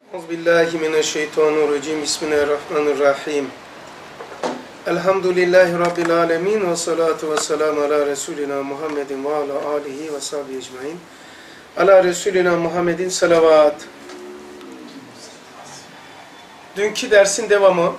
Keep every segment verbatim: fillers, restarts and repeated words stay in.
Euzubillahimineşşeytanirracim. Bismillahirrahmanirrahim. Elhamdülillahi Rabbil alemin. Ve salatu ve selamu ala Resulina Muhammedin ve ala alihi ve sahbihi ecmain. Ala Resulina Muhammedin salavat. Dünkü dersin devamı.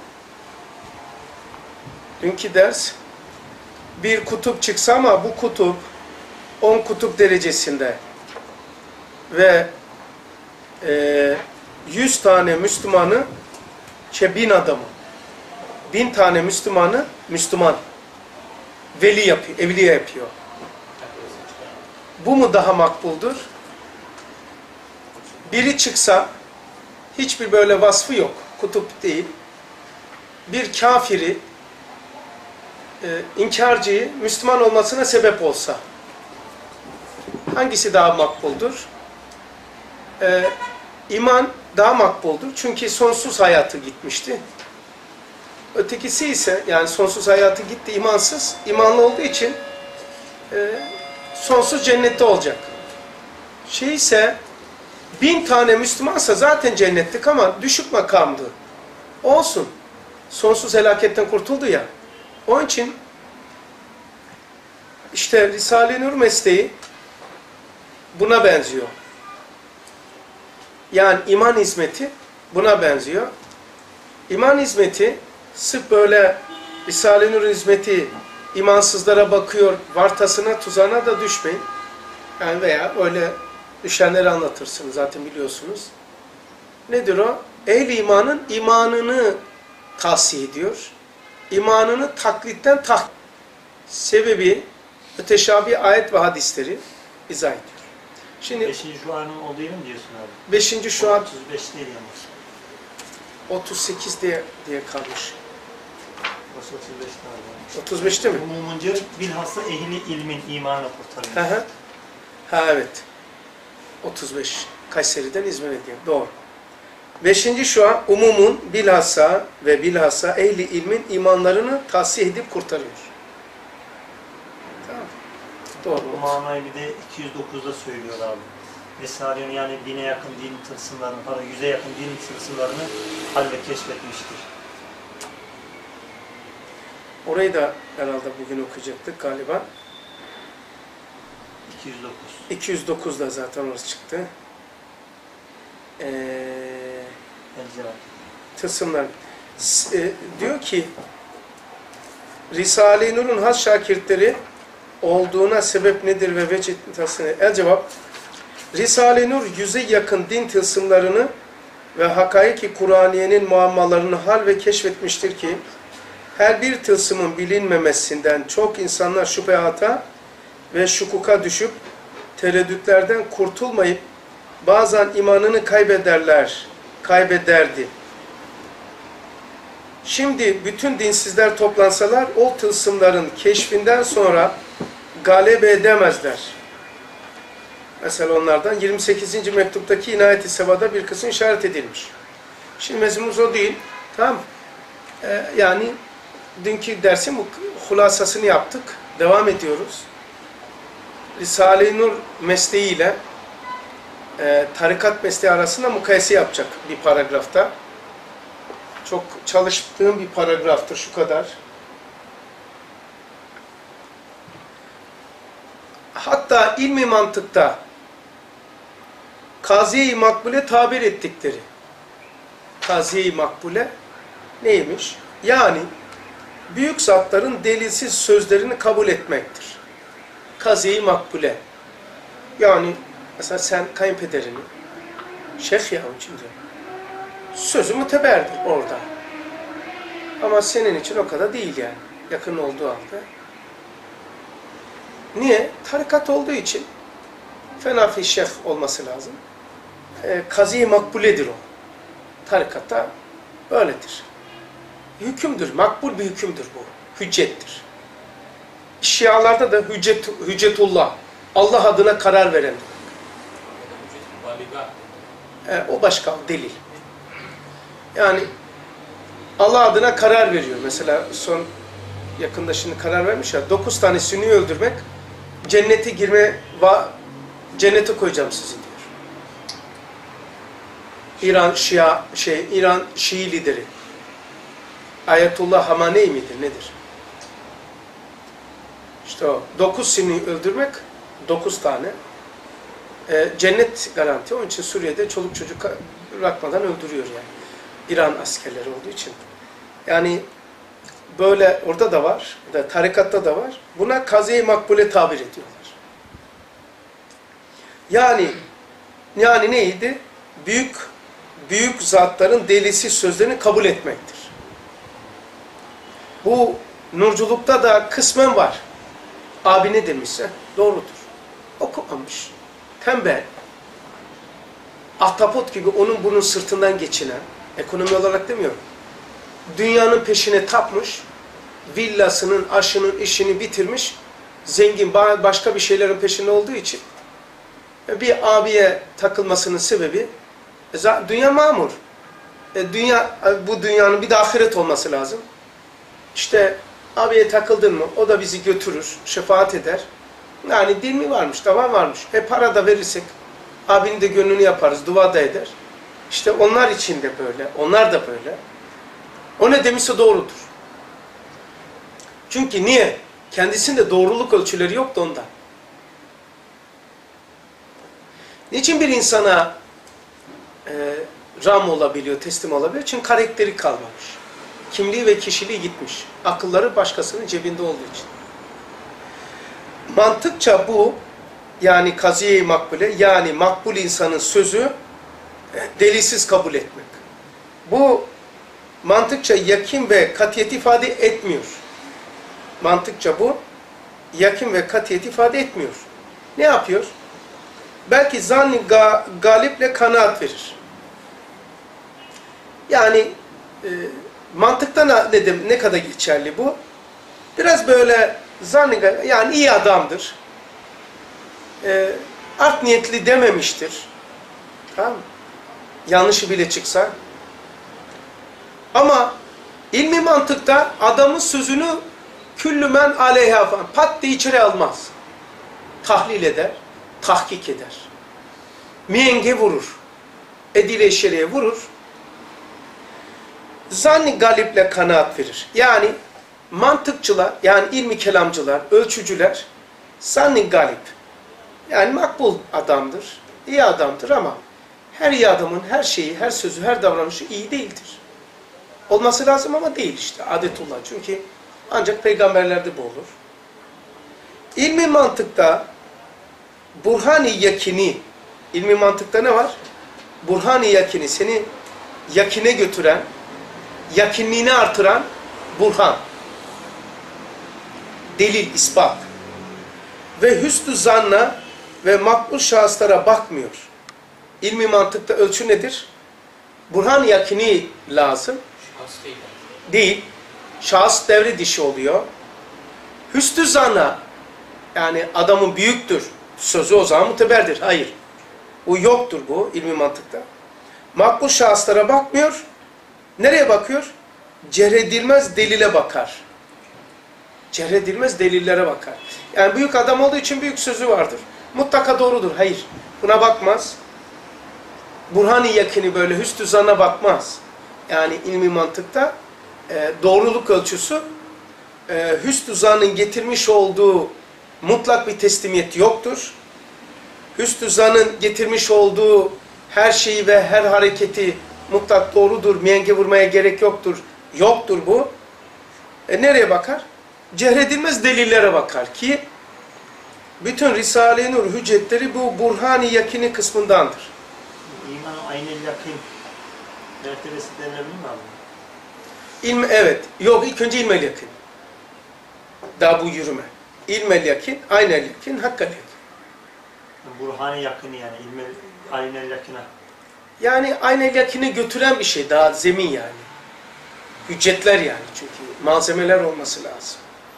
Dünkü ders bir kutup çıksa ama bu kutup on kutup derecesinde ve e, yüz tane Müslümanı, şey bin adamı, bin tane Müslümanı Müslüman, veli yapıyor, evliya yapıyor. Bu mu daha makbuldur? Biri çıksa, hiçbir böyle vasfı yok, kutup değil, bir kafiri, e, inkarcıyı Müslüman olmasına sebep olsa, hangisi daha makbuldur? E, iman daha makbuldur. Çünkü sonsuz hayatı gitmişti. Ötekisi ise, yani sonsuz hayatı gitti imansız, imanlı olduğu için e, sonsuz cennette olacak. Şey ise, bin tane Müslümansa zaten cennetlik ama düşük makamdı. Olsun. Sonsuz helaketten kurtuldu ya. Onun için işte Risale-i Nur mesleği buna benziyor. Yani iman hizmeti buna benziyor. İman hizmeti sırf böyle Risale-i Nur hizmeti imansızlara bakıyor, vartasına, tuzağına da düşmeyin. Yani veya öyle düşenleri anlatırsınız zaten biliyorsunuz. Nedir o? Ehl-i imanın imanını tavsiye ediyor. İmanını taklitten tak. Sebebi müteşabih ayet ve hadisleri izah ediyor. Şimdi beşinci şuanın o değil mi diyorsun abi? beşinci şuan otuz beş değil yalnız. otuz sekiz diye, diye kalmış. Burası otuz beş galiba. otuz beşte mi? Umumunca bilhassa ehli ilmin imanı kurtarıyor. Hı hı. Ha evet. otuz beş. Kayseri'den İzmir'e diyor. Doğru. beşinci şuan umumun bilhassa ve bilhassa ehli ilmin imanlarını tahsih edip kurtarıyor. Tamam. Doğru. Bu manayı bir de iki yüz dokuzda söylüyor abi. Risale'nin yani bine yakın din tılsımlarını, pardon yüze yakın din tılsımlarını halde keşfetmiştir. Orayı da herhalde bugün okuyacaktık galiba. iki yüz dokuz. iki yüz dokuzda zaten orası çıktı. Ee, tılsımlar. E, diyor ki Risale-i Nur'un has şakirtleri olduğuna sebep nedir ve vecih tasını? El cevap, Risale-i Nur yüze yakın din tılsımlarını ve hakaiki Kur'aniyenin muammalarını hal ve keşfetmiştir ki her bir tılsımın bilinmemesinden çok insanlar şüphehata ve şukuka düşüp tereddütlerden kurtulmayıp bazen imanını kaybederler, kaybederdi. Şimdi bütün dinsizler toplansalar o tılsımların keşfinden sonra galebe edemezler. Mesela onlardan yirmi sekizinci mektuptaki inayet-i sevada bir kısım işaret edilmiş. Şimdi mezmumuz o değil. Tamam. Ee, yani dünkü dersin bu hulasasını yaptık. Devam ediyoruz. Risale-i Nur mesleğiyle e, tarikat mesleği arasında mukayese yapacak bir paragrafta. Çok çalıştığım bir paragraftır şu kadar. Hatta ilmi mantıkta kaziye-i makbule tabir ettikleri kaziye-i makbule neymiş? Yani büyük zatların delilsiz sözlerini kabul etmektir. Kaziye-i makbule. Yani mesela sen kayınpederini şeyh ya şimdi sözü müteberdir orada. Ama senin için o kadar değil yani. Yakın olduğu halde. Niye? Tarikat olduğu için fenafi şeyh olması lazım. E, Kazi-i makbuledir o. Tarikatta böyledir. Hükümdür. Makbul bir hükümdür bu. Hüccettir. Şialarda da hüccet, hüccetullah. Allah adına karar veren. E, o başka delil. Yani Allah adına karar veriyor. Mesela son yakında şimdi karar vermiş ya. Dokuz tane Sünni'yi öldürmek cennete girme, cennete koyacağım sizi diyor. İran Şia şey İran Şii lideri. Ayetullah Hamenei midir nedir? İşte o dokuz Sünni öldürmek dokuz tane. Ee, cennet garanti. Onun için Suriye'de çoluk çocuk bırakmadan öldürüyor yani. İran askerleri olduğu için. Yani böyle orada da var. Da, tarikatta da var. Buna kaziye makbule tabir ediyorlar. Yani yani neydi? Büyük büyük zatların delisi sözlerini kabul etmektir. Bu nurculukta da kısmen var. Abi ne demişse doğrudur. Okumamış. Tembel. Ahtapot gibi onun bunun sırtından geçinen, ekonomi olarak demiyorum. Dünyanın peşine tapmış, villasının, aşının, işini bitirmiş, zengin, başka bir şeylerin peşinde olduğu için bir abiye takılmasının sebebi dünya mamur. Dünya, bu dünyanın bir de ahiret olması lazım. İşte abiye takıldın mı? O da bizi götürür, şefaat eder. Yani din mi varmış, tamam varmış. E para da verirsek abinin de gönlünü yaparız, dua da eder. İşte onlar için de böyle, onlar da böyle. O ne demişse doğrudur. Çünkü niye? Kendisinde doğruluk ölçüleri yok da ondan. Niçin bir insana e, ram olabiliyor, teslim olabiliyor? Çünkü karakteri kalmamış. Kimliği ve kişiliği gitmiş. Akılları başkasının cebinde olduğu için. Mantıkça bu, yani kaziye-i makbule, yani makbul insanın sözü delilsiz kabul etmek. Bu mantıkça yakin ve katiyet ifade etmiyor. Mantıkça bu yakin ve katiyet ifade etmiyor. Ne yapıyor? Belki zanni ga galiple kanaat verir. Yani e, mantıkta ne, ne, ne kadar geçerli bu? Biraz böyle zanni, yani iyi adamdır. E, art niyetli dememiştir. Tamam mı? Yanlışı bile çıksa. Ama ilmi mantıkta adamın sözünü küllümen aleyha falan pat diye içeri almaz. Tahlil eder, tahkik eder. Miyenge vurur. Edile şeriye vurur. Zanni galiple kanaat verir. Yani mantıkçılar, yani ilmi kelamcılar, ölçücüler zanni galip. Yani makbul adamdır, iyi adamdır ama her iyi adamın her şeyi, her sözü, her davranışı iyi değildir. Olması lazım ama değil işte. Adetullah. Çünkü ancak peygamberlerde bu olur. İlmi mantıkta burhani yakini, ilmi mantıkta ne var? Burhani yakini, seni yakine götüren, yakinliğini artıran burhan. Delil, ispat. Ve hüsnü zanna ve makbul şahıslara bakmıyor. İlmi mantıkta ölçü nedir? Burhan yakini lazım. Şahıs değil. Değil. Şahıs devre dişi oluyor. Hüsnü zanna, yani adamın büyüktür sözü o zaman muteberdir. Hayır. Bu yoktur bu ilmi mantıkta. Makbul şahıslara bakmıyor. Nereye bakıyor? Cerredilmez delile bakar. Cerredilmez delillere bakar. Yani büyük adam olduğu için büyük sözü vardır. Mutlaka doğrudur. Hayır. Buna bakmaz. Burhani yakini böyle hüsnü zanna bakmaz. Yani ilmi mantıkta e, doğruluk ölçüsü e, hüsnü zannın getirmiş olduğu mutlak bir teslimiyet yoktur. Hüsnü zannın getirmiş olduğu her şeyi ve her hareketi mutlak doğrudur, miyenge vurmaya gerek yoktur. Yoktur bu. E, nereye bakar? Cehredilmez delillere bakar ki bütün Risale-i Nur hüccetleri bu burhani yakini kısmındandır. İman aynel yakın mertebesi denilebilir mi abi? İlm, evet. Yok, ilk önce ilmel yakın. Daha bu yürüme. İlmel yakın, aynel yakın, hakkal yakın. Burhani yakını yani ilmel aynel yakına. Yani aynel yakını götüren bir şey. Daha zemin yani. Hüccetler yani çünkü. Malzemeler olması lazım.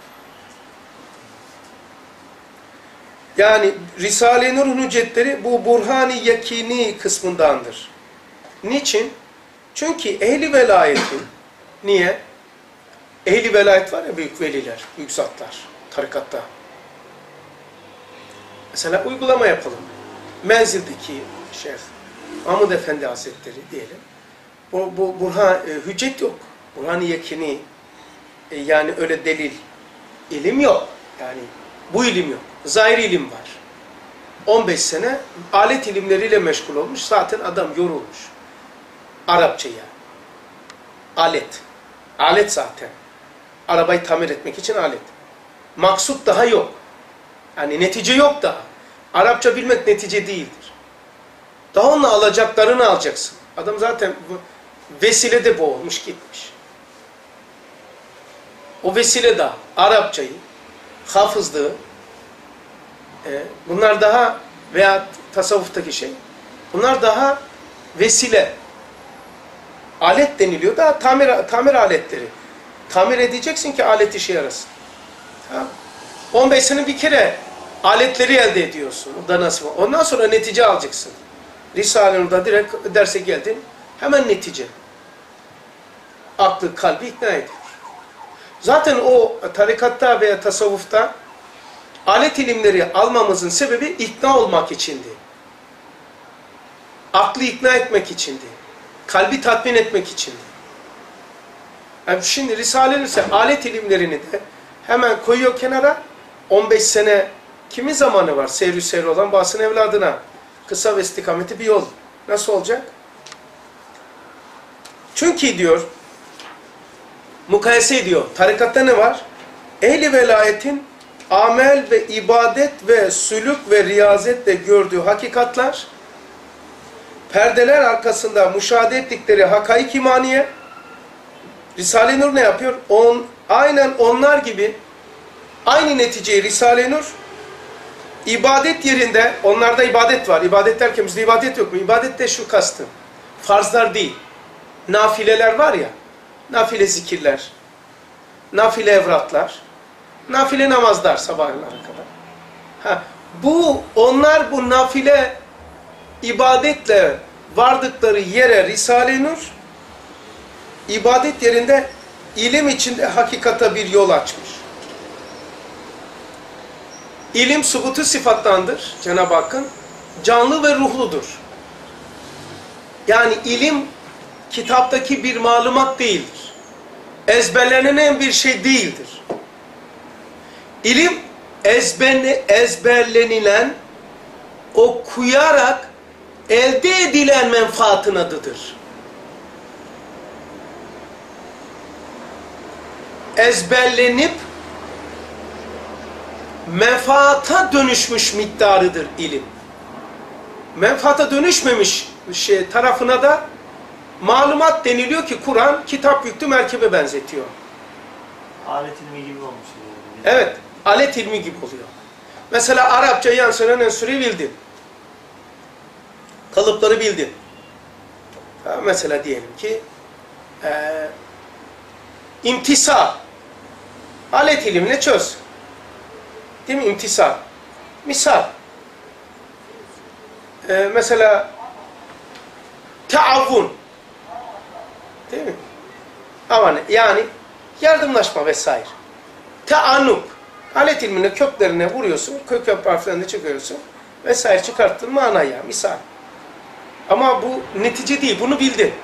Yani Risale-i Nur'un hüccetleri bu burhani yakini kısmındandır. Niçin? Çünkü ehli velayetin, niye? Ehli velayet var ya, büyük veliler, büyük zatlar, tarikatta. Mesela uygulama yapalım. Menzildeki şeyh, Mahmud Efendi Hazretleri diyelim. Bu, bu Burhan, e, hüccet yok. Burhan-ı Yekini, e, yani öyle delil, ilim yok. Yani bu ilim yok. Zahir ilim var. on beş sene alet ilimleriyle meşgul olmuş. Zaten adam yorulmuş. Arapçaya. Alet. Alet zaten. Arabayı tamir etmek için alet. Maksut daha yok. Yani netice yok daha. Arapça bilmek netice değildir. Daha onunla alacaklarını alacaksın. Adam zaten vesilede boğulmuş gitmiş. O vesile daha. Arapçayı, hafızlığı, e, bunlar daha veya tasavvuftaki şey. Bunlar daha vesile. Alet deniliyor. Daha tamir, tamir aletleri. Tamir edeceksin ki alet işe yarasın. Ha? on beş sene bir kere aletleri elde ediyorsun. O da nasıl? Ondan sonra netice alacaksın. Risale-i Nur'da direkt derse geldin. Hemen netice. Aklı, kalbi ikna ediyor. Zaten o tarikatta veya tasavvufta alet ilimleri almamızın sebebi ikna olmak içindi. Aklı ikna etmek içindi. Kalbi tatmin etmek içindi. Yani şimdi Risale-i ise alet ilimlerini de hemen koyuyor kenara. on beş sene kimin zamanı var? Seyri seyri olan basın evladına. Kısa ve istikameti bir yol. Nasıl olacak? Çünkü diyor, mukayese ediyor. Tarikatta ne var? Ehli velayetin amel ve ibadet ve sülük ve riyazetle gördüğü hakikatlar, perdeler arkasında müşahede ettikleri hakaik imaniye, Risale-i Nur ne yapıyor? On, aynen onlar gibi aynı neticeyi Risale-i Nur ibadet yerinde, onlarda ibadet var. İbadet derken bizde ibadet yok mu? İbadet de şu kastım. Farzlar değil. Nafileler var ya. Nafile zikirler. Nafile evratlar. Nafile namazlar sabahlara kadar. Ha, bu, onlar bu nafile ibadetle vardıkları yere Risale-i Nur ibadet yerinde ilim içinde hakikata bir yol açmış. İlim subutu sıfattandır Cenab-ı Hakk'ın. Canlı ve ruhludur. Yani ilim kitaptaki bir malumat değildir. Ezberlenen bir şey değildir. İlim ezberle, ezberlenilen, okuyarak elde edilen menfaatın adıdır. Ezberlenip menfaata dönüşmüş miktarıdır ilim. Menfaata dönüşmemiş şey tarafına da malumat deniliyor ki Kur'an kitap yüklü merkebe benzetiyor. Alet ilmi gibi olmuş. Yani. Evet, alet ilmi gibi oluyor. Mesela Arapça yansıran enstitüyü bildin. Kalıpları bildin. Ha, mesela diyelim ki e, imtisal. Alet ilimle çöz. Değil mi? İmtisal. Misal. Ee, mesela taavvun. Değil mi? Ama yani yardımlaşma vesaire. Taanuk. Alet ilmine köklerine vuruyorsun. Kök kök harflerini çıkarıyorsun. Vesaire çıkarttın manaya. Misal. Ama bu netice değil. Bunu bildin.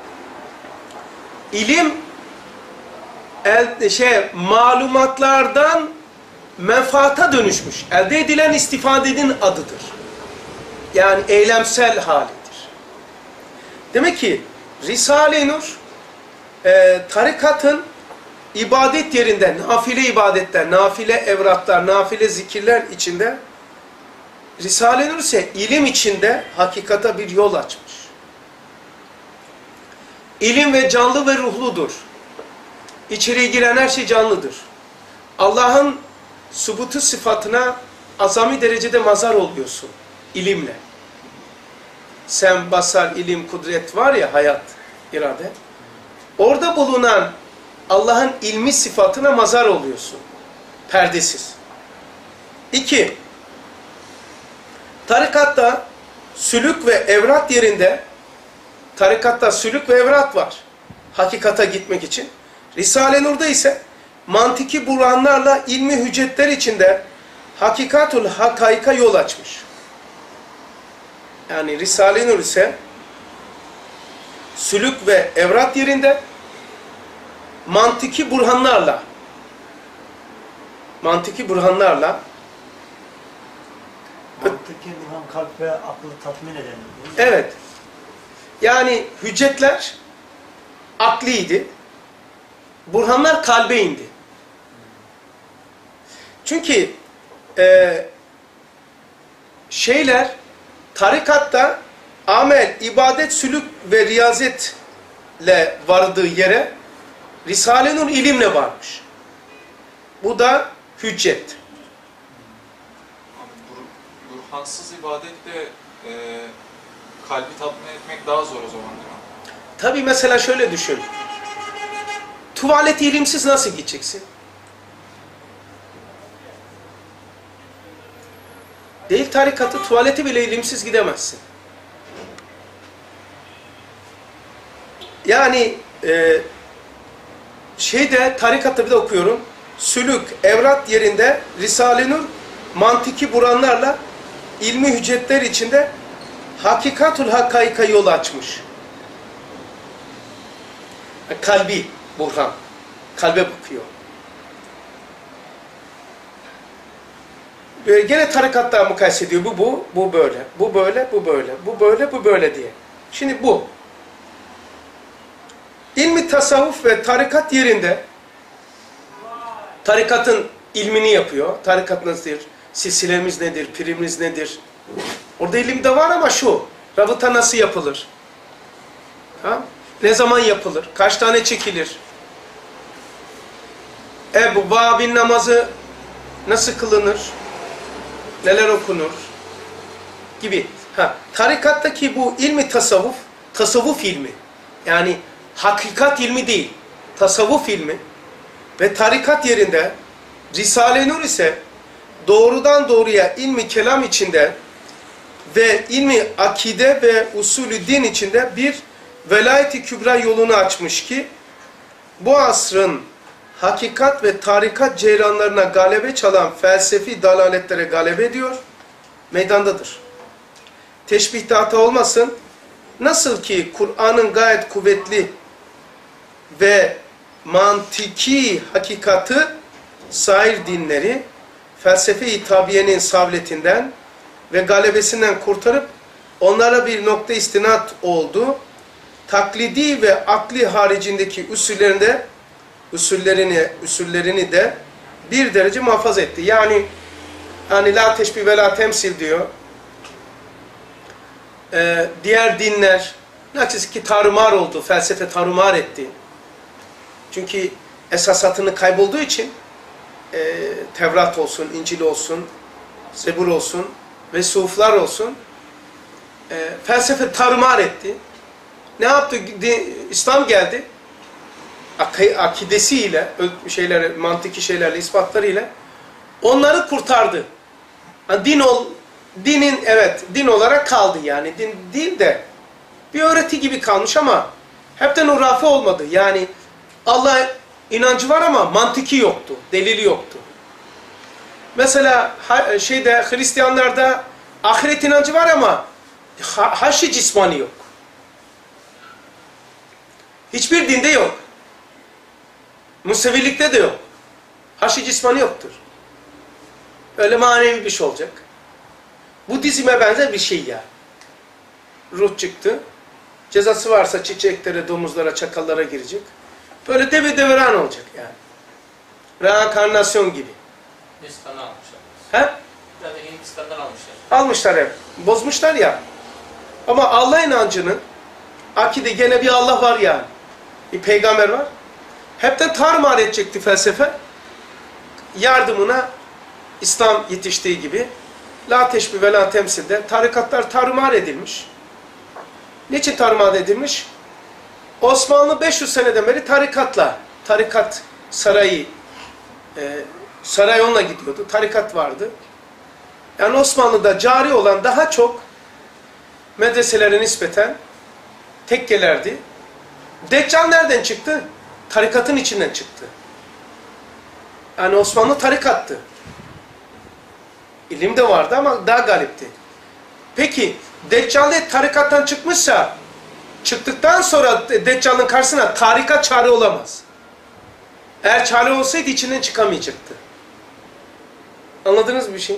İlim el, şey, malumatlardan menfaata dönüşmüş. Elde edilen istifadenin adıdır. Yani eylemsel halidir. Demek ki Risale-i Nur e, tarikatın ibadet yerinde, nafile ibadetler, nafile evratlar, nafile zikirler içinde, Risale-i Nur ise ilim içinde hakikata bir yol açmış. İlim ve canlı ve ruhludur. İçeriye giren her şey canlıdır. Allah'ın subutu sıfatına azami derecede mazhar oluyorsun ilimle. Sem, basar, ilim, kudret var ya, hayat, irade. Orada bulunan Allah'ın ilmi sıfatına mazhar oluyorsun. Perdesiz. İki, tarikatta sülük ve evrat yerinde, tarikatta sülük ve evrat var. Hakikata gitmek için. Risale-i Nur'da ise mantiki burhanlarla ilmi hüccetler içinde hakikatul hakaika yol açmış. yani Risale-i Nur ise sülük ve evrat yerinde mantiki burhanlarla mantiki burhanlarla Mantıki burhan kalp ve aklı tatmin eden. evet. Yani hüccetler akliydi. Burhanlar kalbe indi. Çünkü e, şeyler tarikatta amel, ibadet, sülük ve riyazetle vardığı yere Risale-i Nur ilimle varmış. Bu da hüccet. Bur burhansız ibadetle e, kalbi tatmin etmek daha zor o zaman değil mi? Tabi mesela şöyle düşün. Tuvalete ilimsiz nasıl gideceksin? Değil tarikatı, tuvalete bile ilimsiz gidemezsin. Yani e, şeyde tarikatta bir de okuyorum. Sülük, evrat yerinde Risale-i Nur mantiki buranlarla ilmi hüccetler içinde hakikatul hakkaika yol açmış. Kalbi burhan. Kalbe bakıyor. Böyle gene tarikatlar mukayese ediyor. Bu bu, bu böyle. Bu böyle, bu böyle. Bu böyle, bu böyle diye. Şimdi bu. İlmi tasavvuf ve tarikat yerinde tarikatın ilmini yapıyor. Tarikat nedir? Silsilemiz nedir? Pirimiz nedir? Orada ilim de var ama şu. Rabıta nasıl yapılır? Ha? Ne zaman yapılır? Kaç tane çekilir? Ebu Babin namazı nasıl kılınır? Neler okunur? Gibi. Ha, tarikattaki bu ilmi tasavvuf, tasavvuf ilmi. Yani hakikat ilmi değil. Tasavvuf ilmi. Ve tarikat yerinde Risale-i Nur ise doğrudan doğruya ilmi kelam içinde ve ilmi akide ve usulü din içinde bir velayet-i kübra yolunu açmış ki bu asrın hakikat ve tarikat ceyranlarına galebe çalan felsefi dalaletlere galebe ediyor, meydandadır. Teşbihte hata olmasın, nasıl ki Kur'an'ın gayet kuvvetli ve mantiki hakikatı sair dinleri felsefe-i tabiyenin savletinden ve galebesinden kurtarıp onlara bir nokta istinat oldu. Taklidi ve akli haricindeki usullerinde usullerini usullerini de bir derece muhafaza etti. Yani hani la teşbih ve la temsil diyor. Ee, diğer dinler neticesi ki tarumar oldu. Felsefe tarumar etti. Çünkü esasatını kaybolduğu için e, Tevrat olsun, İncil olsun, Zebur olsun ve Suflar olsun e, felsefe tarumar etti. Ne yaptı? İslam geldi. Akidesiyle, şeyleri, mantiki şeylerle, ispatlarıyla onları kurtardı. Yani din ol, dinin evet din olarak kaldı yani. Din değil de bir öğreti gibi kalmış ama hepten hurafe olmadı. Yani Allah inancı var ama mantiki yoktu, delili yoktu. Mesela şeyde Hristiyanlarda ahiret inancı var ama haşi cismani yok. Hiçbir dinde yok. Musevilikte de yok. Haşi cismani yoktur. Öyle manevi bir şey olacak. Budizme benzer bir şey ya. Ruh çıktı. Cezası varsa çiçeklere, domuzlara, çakallara girecek. Böyle deve devran olacak yani. Reenkarnasyon gibi. Hindistan'dan almışlar. He? Zaten Hindistan'dan almışlar. Almışlar hep. Bozmuşlar ya. Ama Allah inancının akide gene bir Allah var yani. Bir peygamber var. Hepten tarumar edecekti felsefe. Yardımına İslam yetiştiği gibi la teşbih ve la temsilde tarikatlar tarumar edilmiş. Niçin tarumar edilmiş? Osmanlı beş yüz seneden beri tarikatla, tarikat sarayı, e, saray onunla gidiyordu. Tarikat vardı. Yani Osmanlı'da cari olan daha çok medreselere nispeten tekkelerdi. Deccal nereden çıktı? Tarikatın içinden çıktı. Yani Osmanlı tarikattı. İlim de vardı ama daha galipti. Peki Deccali tarikattan çıkmışsa, çıktıktan sonra Deccal'ın karşısına tarikat çare olamaz. Eğer çare olsaydı içinden çıkamayacaktı. Anladınız mı bir şey?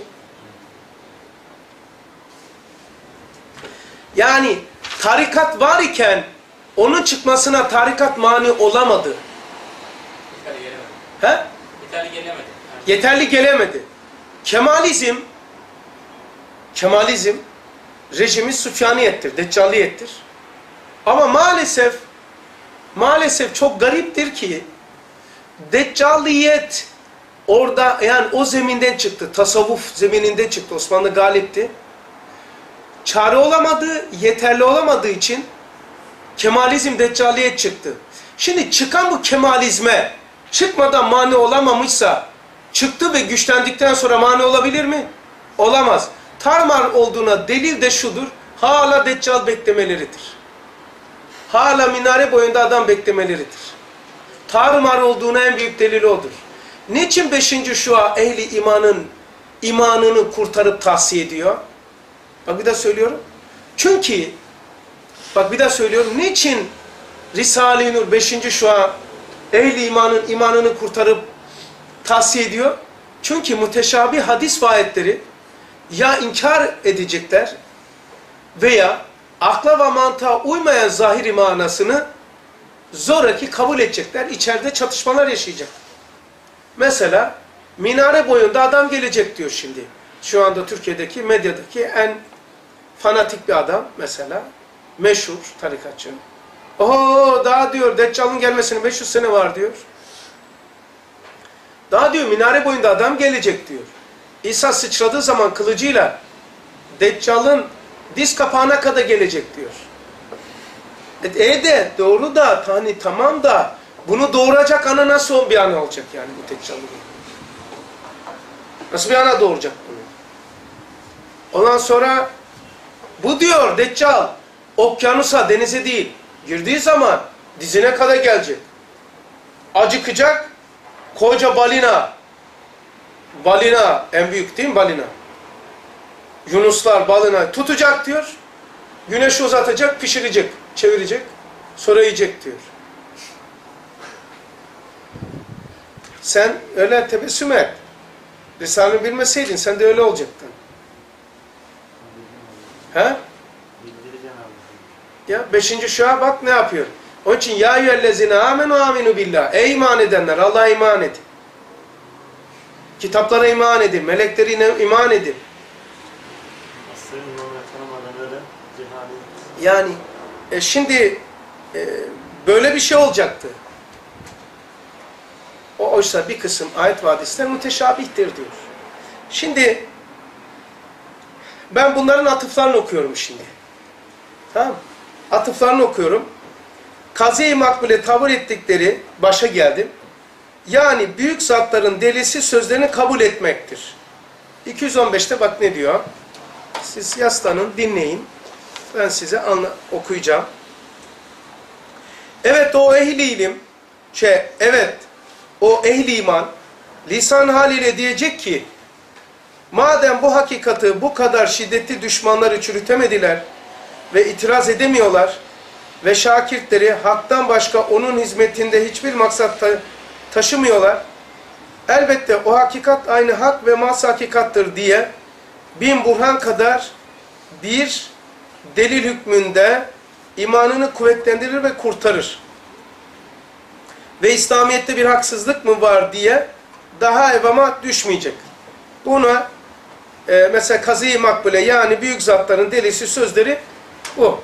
Yani tarikat var iken onun çıkmasına tarikat mani olamadı. Yeterli gelemedi. He? Yeterli gelemedi. Yani Yeterli gelemedi. Kemalizm Kemalizm rejimi Süfyaniyettir, Deccaliyettir. Ama maalesef maalesef çok gariptir ki Deccaliyet orada, yani o zeminden çıktı. Tasavvuf zemininden çıktı. Osmanlı galipti. Çare olamadı, yeterli olamadığı için Kemalizm, Deccaliyet çıktı. Şimdi çıkan bu Kemalizme çıkmadan mani olamamışsa, çıktı ve güçlendikten sonra mani olabilir mi? Olamaz. Tarmar olduğuna delil de şudur: hala Deccal beklemeleridir. Hala minare boyunda adam beklemeleridir. Tarmar olduğuna en büyük delil odur. Niçin beşinci şua ehli imanın imanını kurtarıp tahsiye ediyor? Bak bir daha söylüyorum. Çünkü bak bir daha söylüyorum. Niçin Risale-i Nur beşinci şua ehli imanın imanını kurtarıp tahsiye ediyor? Çünkü müteşabih hadis ve ayetleri ya inkar edecekler veya akla ve mantığa uymayan zahiri manasını zoraki kabul edecekler. İçeride çatışmalar yaşayacak. Mesela minare boyunda adam gelecek diyor şimdi. Şu anda Türkiye'deki medyadaki en fanatik bir adam mesela. Meşhur tarikatçı. Oho daha diyor Deccal'ın gelmesine beş yüz sene var diyor. Daha diyor minare boyunda adam gelecek diyor. İsa sıçradığı zaman kılıcıyla Deccal'ın diz kapağına kadar gelecek diyor. E, e de doğru da hani tamam da bunu doğuracak ana nasıl bir ana olacak yani bu Deccal'ın? Nasıl bir ana doğuracak bunu? Ondan sonra bu diyor Deccal okyanusa, denize değil, girdiği zaman dizine kadar gelecek. Acıkacak, koca balina, balina en büyük değil mi balina? Yunuslar balina tutacak diyor, güneşi uzatacak, pişirecek, çevirecek, sonra yiyecek diyor. Sen öyle tebessüm et. Risale'yi bilmeseydin sen de öyle olacaktın. He? Ya beşinci şua bak ne yapıyor. Onun için ya eyyühellezine amenu aminu billah. Ey iman edenler, Allah'a iman edin. Kitaplara iman edin, meleklerine iman edin. Yani e, şimdi e, böyle bir şey olacaktı. O oysa bir kısım ayet ve hadisler müteşabihtir diyor. Şimdi ben bunların atıflarını okuyorum şimdi. Tamam. Atıflarını okuyorum. Kazi-i makbule tavır ettikleri başa geldim. Yani büyük zatların delisi sözlerini kabul etmektir. iki yüz on beşte bak ne diyor. Siz yaslanın, dinleyin. Ben size anla, okuyacağım. Evet o ehli ilim, şey, evet o ehli iman lisan haliyle diyecek ki madem bu hakikati bu kadar şiddetli düşmanları çürütemediler ve itiraz edemiyorlar ve şakirtleri haktan başka onun hizmetinde hiçbir maksat ta taşımıyorlar, elbette o hakikat aynı hak ve mas hakikattır diye bin burhan kadar bir delil hükmünde imanını kuvvetlendirir ve kurtarır. Ve İslamiyet'te bir haksızlık mı var diye daha evama düşmeyecek. Buna e, mesela Kazi-i Makbule yani büyük zatların delisi sözleri bu.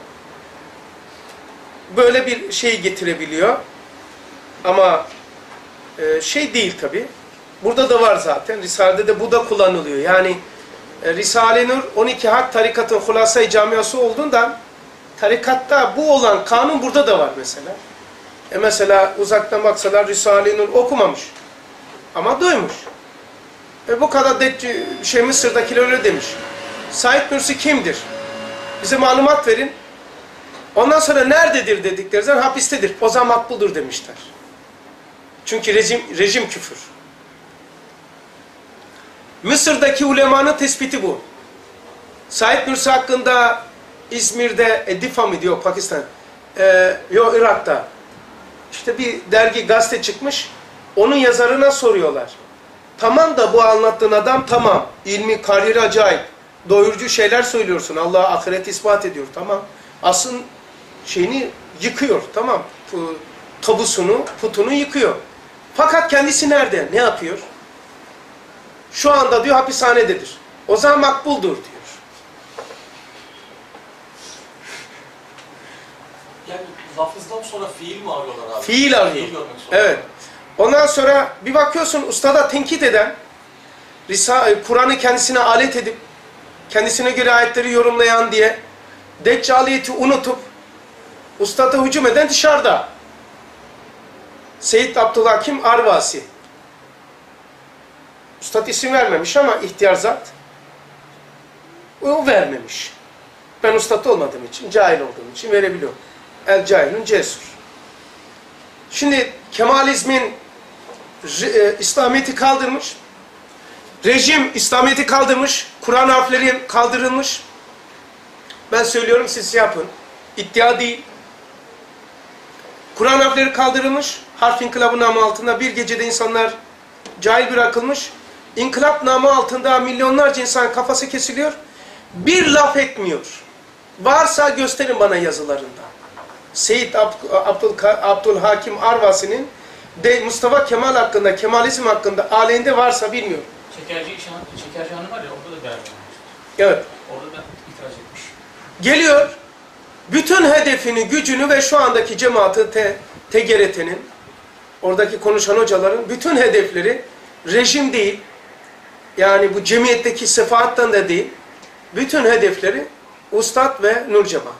Böyle bir şey getirebiliyor. Ama e, şey değil tabi. Burada da var zaten. Risale'de de bu da kullanılıyor. Yani e, Risale-i Nur on iki Hak tarikatın hulasa-i camiası olduğundan tarikatta bu olan kanun burada da var mesela. E mesela uzaktan baksalar Risale-i Nur okumamış. Ama duymuş. E bu kadar de, şey Mısır'dakiler öyle demiş. Said Nursi kimdir? Bize malumat verin. Ondan sonra nerededir dedikleri zaman hapistedir. O zaman makbuldur demişler. Çünkü rejim, rejim küfür. Mısır'daki ulemanın tespiti bu. Said Nursi hakkında İzmir'de, Edifa mı diyor Pakistan? Ee, yok Irak'ta. İşte bir dergi, gazete çıkmış. Onun yazarına soruyorlar. Tamam da bu anlattığın adam tamam. İlmi, kariyeri acayip. Doyurucu şeyler söylüyorsun. Allah'a ahiret ispat ediyor. Tamam. Asıl şeyini yıkıyor. Tamam. Tabusunu, putunu yıkıyor. Fakat kendisi nerede? Ne yapıyor? Şu anda diyor hapishanededir. O zaman makbuldur diyor. Yani lafızdan sonra fiil mi arıyorlar abi? Fiil arıyor. Fiil görmek zorunda. Evet. Ondan sonra bir bakıyorsun ustada tenkit eden, Kur'an'ı kendisine alet edip, kendisine göre ayetleri yorumlayan diye, deccaliyeti unutup, ustada hücum eden dışarıda. Seyyid Abdülhakim Arvasi. Ustad isim vermemiş ama ihtiyar zat, o vermemiş. Ben ustad olmadığım için, cahil olduğum için verebiliyorum. El cahilun cesur. Şimdi Kemalizmin e, İslamiyet'i kaldırmış, rejim İslamiyet'i kaldırmış, Kur'an harfleri kaldırılmış. Ben söylüyorum siz yapın. İddia değil. Kur'an harfleri kaldırılmış, harf inkılabı namı altında bir gecede insanlar cahil bırakılmış. İnkılap namı altında milyonlarca insan kafası kesiliyor. Bir laf etmiyor. Varsa gösterin bana yazılarında. Seyyid Abdülhakim Arvasi'nin de Mustafa Kemal hakkında, Kemalizm hakkında aleyhinde varsa bilmiyorum. Şekerci, Şekerci Hanım var ya, orada da beraber. Evet. Orada da itiraz etmiş. Geliyor, bütün hedefini, gücünü ve şu andaki cemaati T G R T'nin, oradaki konuşan hocaların bütün hedefleri rejim değil, yani bu cemiyetteki sefaattan da değil, bütün hedefleri Ustad ve Nur Cemaat.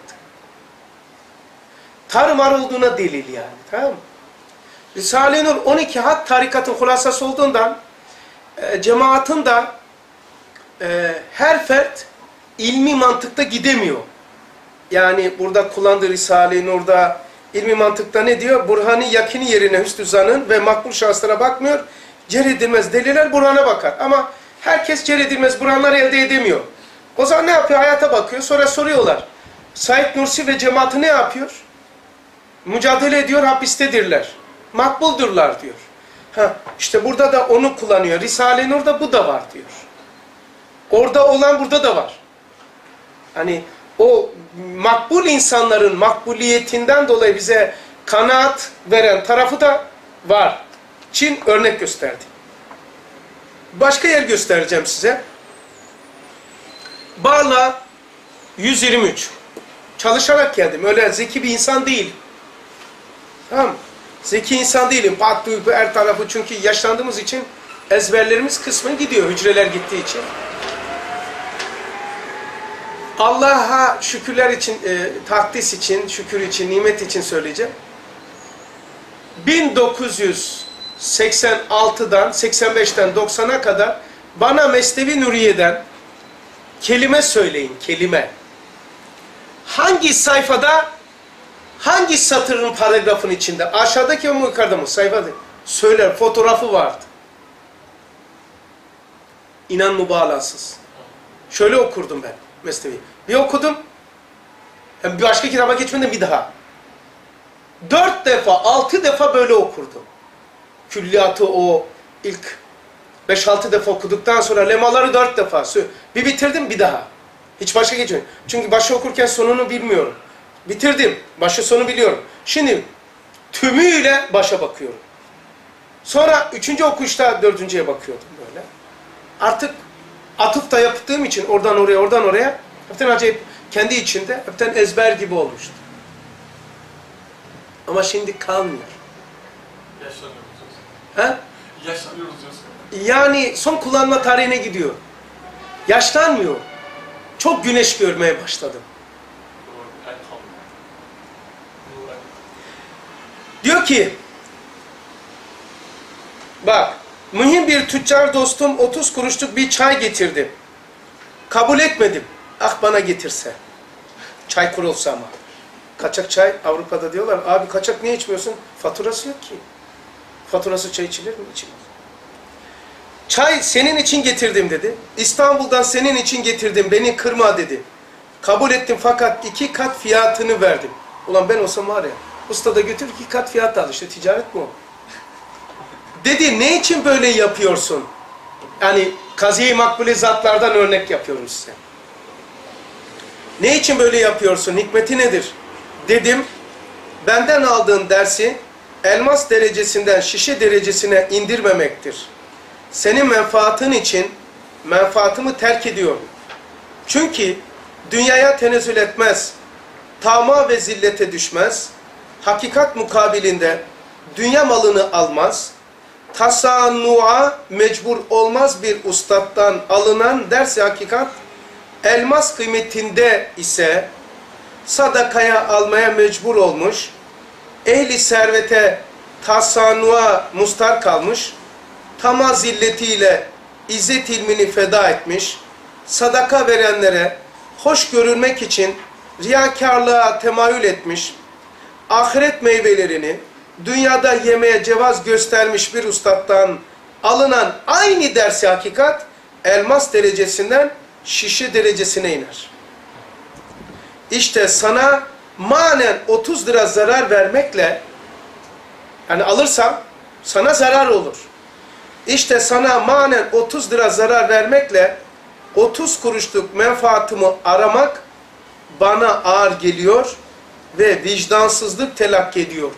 Tarumar olduğuna delil yani, tamam mı? Risale-i Nur on iki hat tarikatın hulasası olduğundan e, cemaatin de e, her fert ilmi mantıkta gidemiyor. Yani burada kullandığı Risale-i Nur'da ilmi mantıkta ne diyor? Burhani yakini yerine hüsnü zanın ve makbul şahıslara bakmıyor. Ceredilmez deliller Burhan'a bakar. Ama herkes ceredilmez Burhanlar elde edemiyor. O zaman ne yapıyor? Hayata bakıyor. Sonra soruyorlar. Said Nursi ve cemaati ne yapıyor? Mücadele ediyor, hapistedirler. Makbuldurlar diyor. Ha, işte burada da onu kullanıyor. Risale-i Nur'da bu da var diyor. Orada olan burada da var. Hani o makbul insanların makbuliyetinden dolayı bize kanaat veren tarafı da var. Çin örnek gösterdi. Başka yer göstereceğim size. Barla yüz yirmi üç. Çalışarak geldim. Öyle zeki bir insan değil. Tamam. Zeki insan değilim. Pat duyup her tarafı, çünkü yaşlandığımız için ezberlerimiz kısmı gidiyor. Hücreler gittiği için. Allah'a şükürler için, e, takdis için, şükür için, nimet için söyleyeceğim. bin dokuz yüz seksen altıdan, seksen beşten doksana kadar bana Mesnevi Nuriye'den kelime söyleyin, kelime. Hangi sayfada, hangi satırın, paragrafın içinde, aşağıdaki mi yukarıda mı, sayfada söyler, fotoğrafı vardı. İnan mübalağasız. Şöyle okurdum ben Mesnevi. Bir okudum, bir başka kitaba geçmeden bir daha. Dört defa, altı defa böyle okurdum. Külliyatı o ilk beş altı defa okuduktan sonra lemaları dört defa. Bir bitirdim, bir daha. Hiç başka geçmiyor. Çünkü başı okurken sonunu bilmiyorum. Bitirdim, başı sonu biliyorum. Şimdi tümüyle başa bakıyorum. Sonra üçüncü okuyuşta dördüncüye bakıyordum böyle. Artık atıf da yaptığım için oradan oraya, oradan oraya hepten acayip kendi içinde hepten ezber gibi olmuştu. Ama şimdi kalmıyor. Yaşlanıyoruz diyorsun. He? Yaşlanıyoruz diyorsun. Yani son kullanma tarihine gidiyor. Yaşlanmıyor. Çok güneş görmeye başladım. Doğru. Elhamdülillah. Doğru. Diyor ki, bak, mühim bir tüccar dostum otuz kuruşluk bir çay getirdi. Kabul etmedim. Ah bana getirse. Çay kurulsa ama. Kaçak çay Avrupa'da diyorlar. Abi kaçak niye içmiyorsun? Faturası yok ki. Faturası çay içilir mi? İçilmez. Çay senin için getirdim dedi. İstanbul'dan senin için getirdim, beni kırma dedi. Kabul ettim fakat iki kat fiyatını verdim. Ulan ben olsam var ya, ustada götür iki kat fiyat al, işte ticaret bu. Dedi, ne için böyle yapıyorsun? Yani kaziye-i makbule zatlardan örnek yapıyorum size. Ne için böyle yapıyorsun? Hikmeti nedir? Dedim, benden aldığın dersi elmas derecesinden şişe derecesine indirmemektir. Senin menfaatın için menfaatımı terk ediyorum. Çünkü dünyaya tenezzül etmez, tama ve zillete düşmez, hakikat mukabilinde dünya malını almaz, tasannuğa mecbur olmaz bir ustadtan alınan ders-i hakikat, elmas kıymetinde ise sadakaya almaya mecbur olmuş, ehli servete tasannuğa mustar kalmış, tama zilletiyle izzet ilmini feda etmiş, sadaka verenlere hoş görünmek için riyakarlığa temayül etmiş, ahiret meyvelerini dünyada yemeye cevaz göstermiş bir ustadtan alınan aynı dersi hakikat, elmas derecesinden şişe derecesine iner. İşte sana manen otuz lira zarar vermekle, yani alırsam sana zarar olur. İşte sana manen otuz lira zarar vermekle otuz kuruşluk menfaatımı aramak bana ağır geliyor ve vicdansızlık telakki ediyor.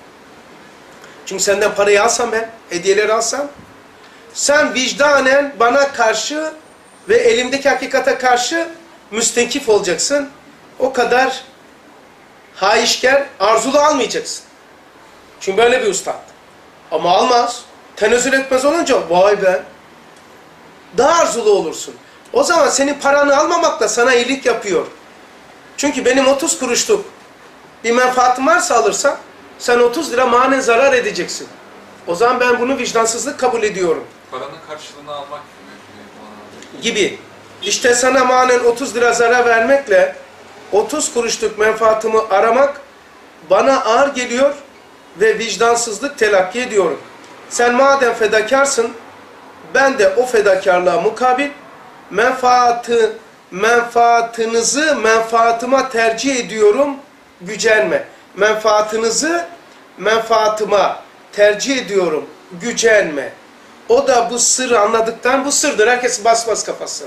Çünkü senden parayı alsam ben, hediyeleri alsam, sen vicdanen bana karşı ve elimdeki hakikate karşı müstenkif olacaksın. O kadar haişker, arzulu almayacaksın. Çünkü böyle bir ustad. Ama almaz, tenezzül etmez olunca vay be, daha arzulu olursun. O zaman senin paranı almamakla sana iyilik yapıyor. Çünkü benim otuz kuruşluk bir menfaatim varsa alırsam, sen otuz lira manen zarar edeceksin. O zaman ben bunu vicdansızlık kabul ediyorum. Paranın karşılığını almak gibi. Gibi. İşte sana manen otuz lira zarar vermekle otuz kuruşluk menfaatımı aramak bana ağır geliyor ve vicdansızlık telakki ediyorum. Sen madem fedakarsın, ben de o fedakarlığa mukabil menfaatı, menfaatınızı menfaatıma tercih ediyorum, gücenme. Menfaatınızı menfaatıma tercih ediyorum, gücenme. O da bu sırrı anladıktan, bu sırdır, herkes bas bas kafası.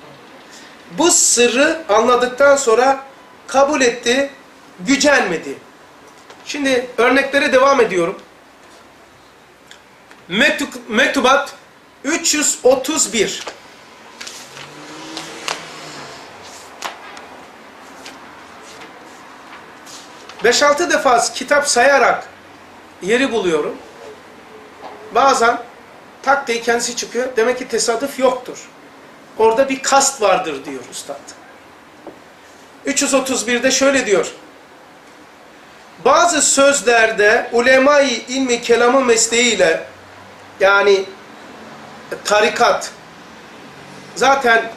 Bu sırrı anladıktan sonra kabul etti, gücenmedi. Şimdi örneklere devam ediyorum. Mektubat üç yüz otuz bir. beş altı defa kitap sayarak yeri buluyorum. Bazen tak diye kendisi çıkıyor. Demek ki tesadüf yoktur. Orada bir kast vardır diyor üstad. üç yüz otuz bir'de şöyle diyor. Bazı sözlerde ulema-i ilmi kelamı mesleğiyle, yani tarikat, zaten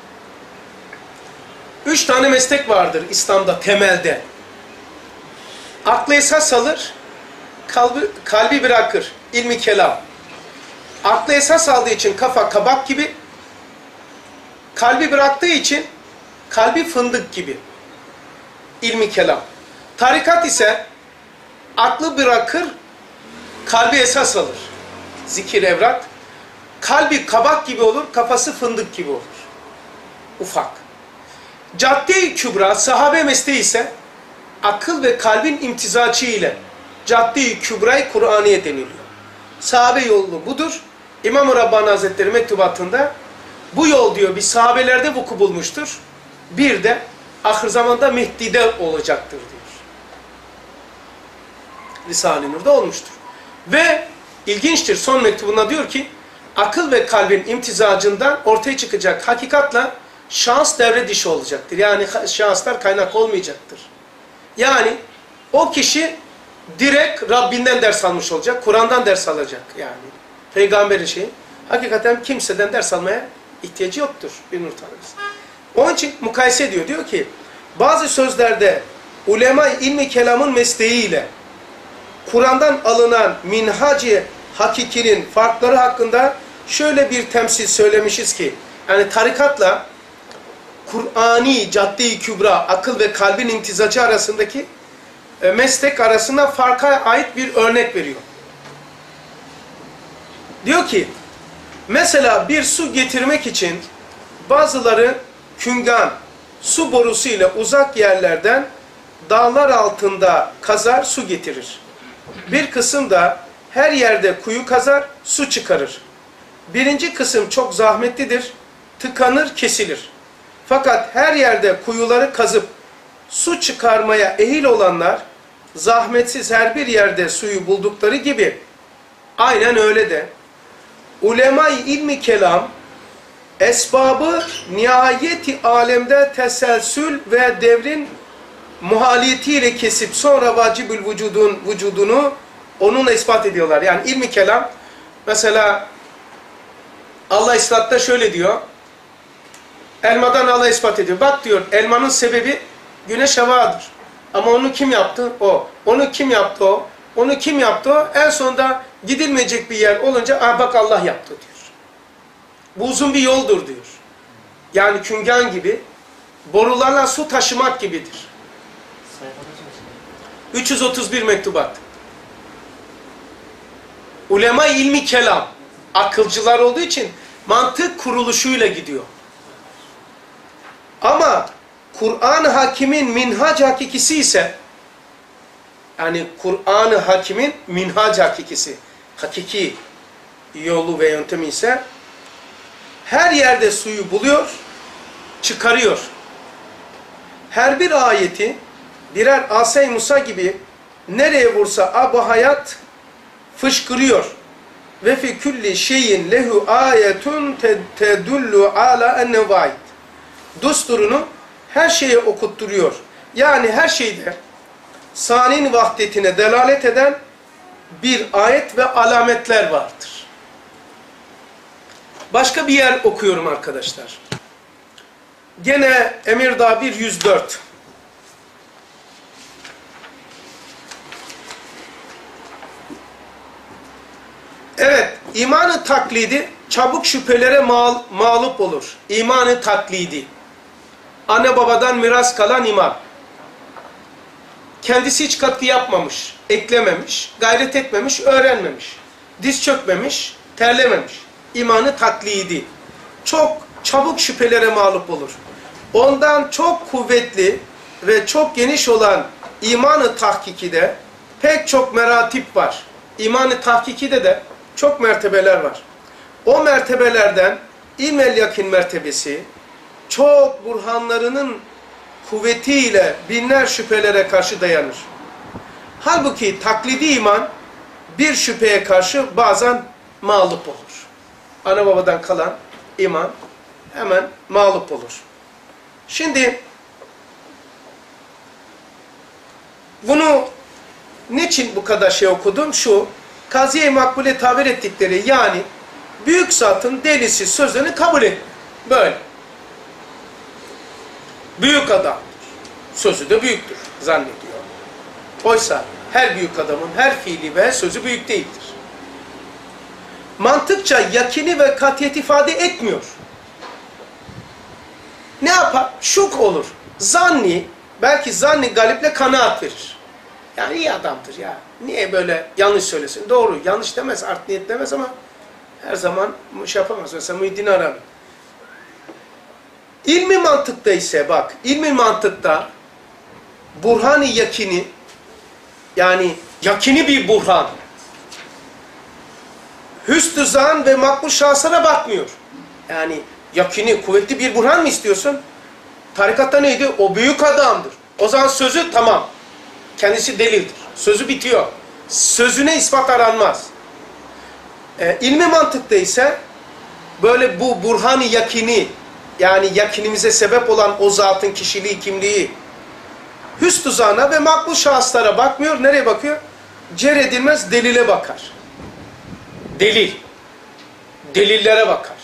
üç tane meslek vardır İslam'da temelde. Aklı esas alır, kalbi, kalbi bırakır, ilmi kelam. Aklı esas aldığı için kafa kabak gibi, kalbi bıraktığı için kalbi fındık gibi. İlmi kelam. Tarikat ise aklı bırakır, kalbi esas alır. Zikir, evrak. Kalbi kabak gibi olur, kafası fındık gibi olur. Ufak. Cadde-i Kübra, sahabe mesleği ise akıl ve kalbin imtizacı ile Cadde-i Kübra-i Kur'aniye deniliyor. Sahabe yolu budur. İmam-ı Rabbani Hazretleri mektubatında bu yol diyor bir sahabelerde vuku bulmuştur. Bir de ahir zamanda Mehdi'de olacaktır diyor. Risale-i Nur'da olmuştur. Ve ilginçtir, son mektubunda diyor ki akıl ve kalbin imtizacından ortaya çıkacak hakikatla şans devre dişi olacaktır. Yani şanslar kaynak olmayacaktır. Yani o kişi direkt Rabbinden ders almış olacak, Kur'an'dan ders alacak yani. Peygamberin şeyi. Hakikaten kimseden ders almaya ihtiyacı yoktur bir nur tanesi. Onun için mukayese ediyor. Diyor ki bazı sözlerde ulema-i ilmi kelamın mesleğiyle Kur'an'dan alınan minhac-ı hakikinin farkları hakkında şöyle bir temsil söylemişiz ki, yani tarikatla Kur'ani cadde-i kübra, akıl ve kalbin imtizacı arasındaki e, meslek arasında farka ait bir örnek veriyor. Diyor ki, mesela bir su getirmek için bazıları küngan, su borusu ile uzak yerlerden dağlar altında kazar, su getirir. Bir kısım da her yerde kuyu kazar, su çıkarır. Birinci kısım çok zahmetlidir, tıkanır, kesilir. Fakat her yerde kuyuları kazıp su çıkarmaya ehil olanlar, zahmetsiz her bir yerde suyu buldukları gibi, aynen öyle de, ulema-i ilmi kelam, esbabı nihayeti alemde teselsül ve devrin muhaliyetiyle kesip sonra vacibül vücudun vücudunu onunla ispat ediyorlar. Yani ilmi kelam, mesela Allah islatta şöyle diyor, elmadan Allah ispat ediyor. Bak diyor, elmanın sebebi güneş havadır. Ama onu kim yaptı? O. Onu kim yaptı? O. Onu kim yaptı? O. En sonunda gidilmeyecek bir yer olunca, ah bak Allah yaptı diyor. Bu uzun bir yoldur diyor. Yani küngan gibi, borularla su taşımak gibidir. üç yüz otuz bir mektubat. Ulema ilmi kelam, akılcılar olduğu için mantık kuruluşuyla gidiyor. Ama Kur'an-ı Hakim'in minhac hakikisi ise, yani Kur'an-ı Hakim'in minhac hakikisi, hakiki yolu ve yöntemi ise, her yerde suyu buluyor, çıkarıyor. Her bir ayeti birer Asay Musa gibi nereye vursa ab-ı hayat fışkırıyor. Ve fi kulli şeyin lehu ayetun tedullu ala enne vaid. Dusturunu her şeye okutturuyor. Yani her şeyde sanin vahdetine delalet eden bir ayet ve alametler vardır. Başka bir yer okuyorum arkadaşlar. Gene Emirdağ bir yüz dört. Evet, imanı taklidi çabuk şüphelere mal, mağlup olur. İmanı taklidi. Anne babadan miras kalan iman. Kendisi hiç katkı yapmamış, eklememiş, gayret etmemiş, öğrenmemiş. Diz çökmemiş, terlememiş. İmanı taklidi. Çok çabuk şüphelere mağlup olur. Ondan çok kuvvetli ve çok geniş olan imanı tahkikide pek çok meratip var. İmanı tahkikide de çok mertebeler var. O mertebelerden ilmel yakin mertebesi çok burhanlarının kuvvetiyle binler şüphelere karşı dayanır. Halbuki taklidi iman bir şüpheye karşı bazen mağlup olur. Ana babadan kalan iman hemen mağlup olur. Şimdi bunu niçin bu kadar şey okudum? Şu, Kaziye-i Makbule tabir ettikleri, yani büyük zatın delisi sözünü kabul et. Böyle. Büyük adamdır. Sözü de büyüktür zannediyor. Oysa her büyük adamın her fiili ve sözü büyük değildir. Mantıkça yakini ve katiyet ifade etmiyor. Ne yapar? Şuk olur. Zanni, belki zanni galiple kanaat verir. Yani iyi adamdır ya. Niye böyle yanlış söylesin? Doğru, yanlış demez, art niyet demez ama her zaman şey yapamaz. Mesela Muhyiddin Arabi. İlmi mantıkta ise bak, ilmi mantıkta burhan-ı yakini, yani yakini bir burhan, hüsnü zan ve makbul şahsına bakmıyor. Yani yakini, kuvvetli bir burhan mı istiyorsun? Tarikatta neydi? O büyük adamdır. O zaman sözü tamam. Kendisi delildir. Sözü bitiyor. Sözüne ispat aranmaz. E, ilmi mantıkta ise böyle bu burhan-ı yakini, yani yakinimize sebep olan o zatın kişiliği, kimliği, hüsnü zana ve makbul şahıslara bakmıyor. Nereye bakıyor? Cer edilmez delile bakar. Delil. Delillere bakar.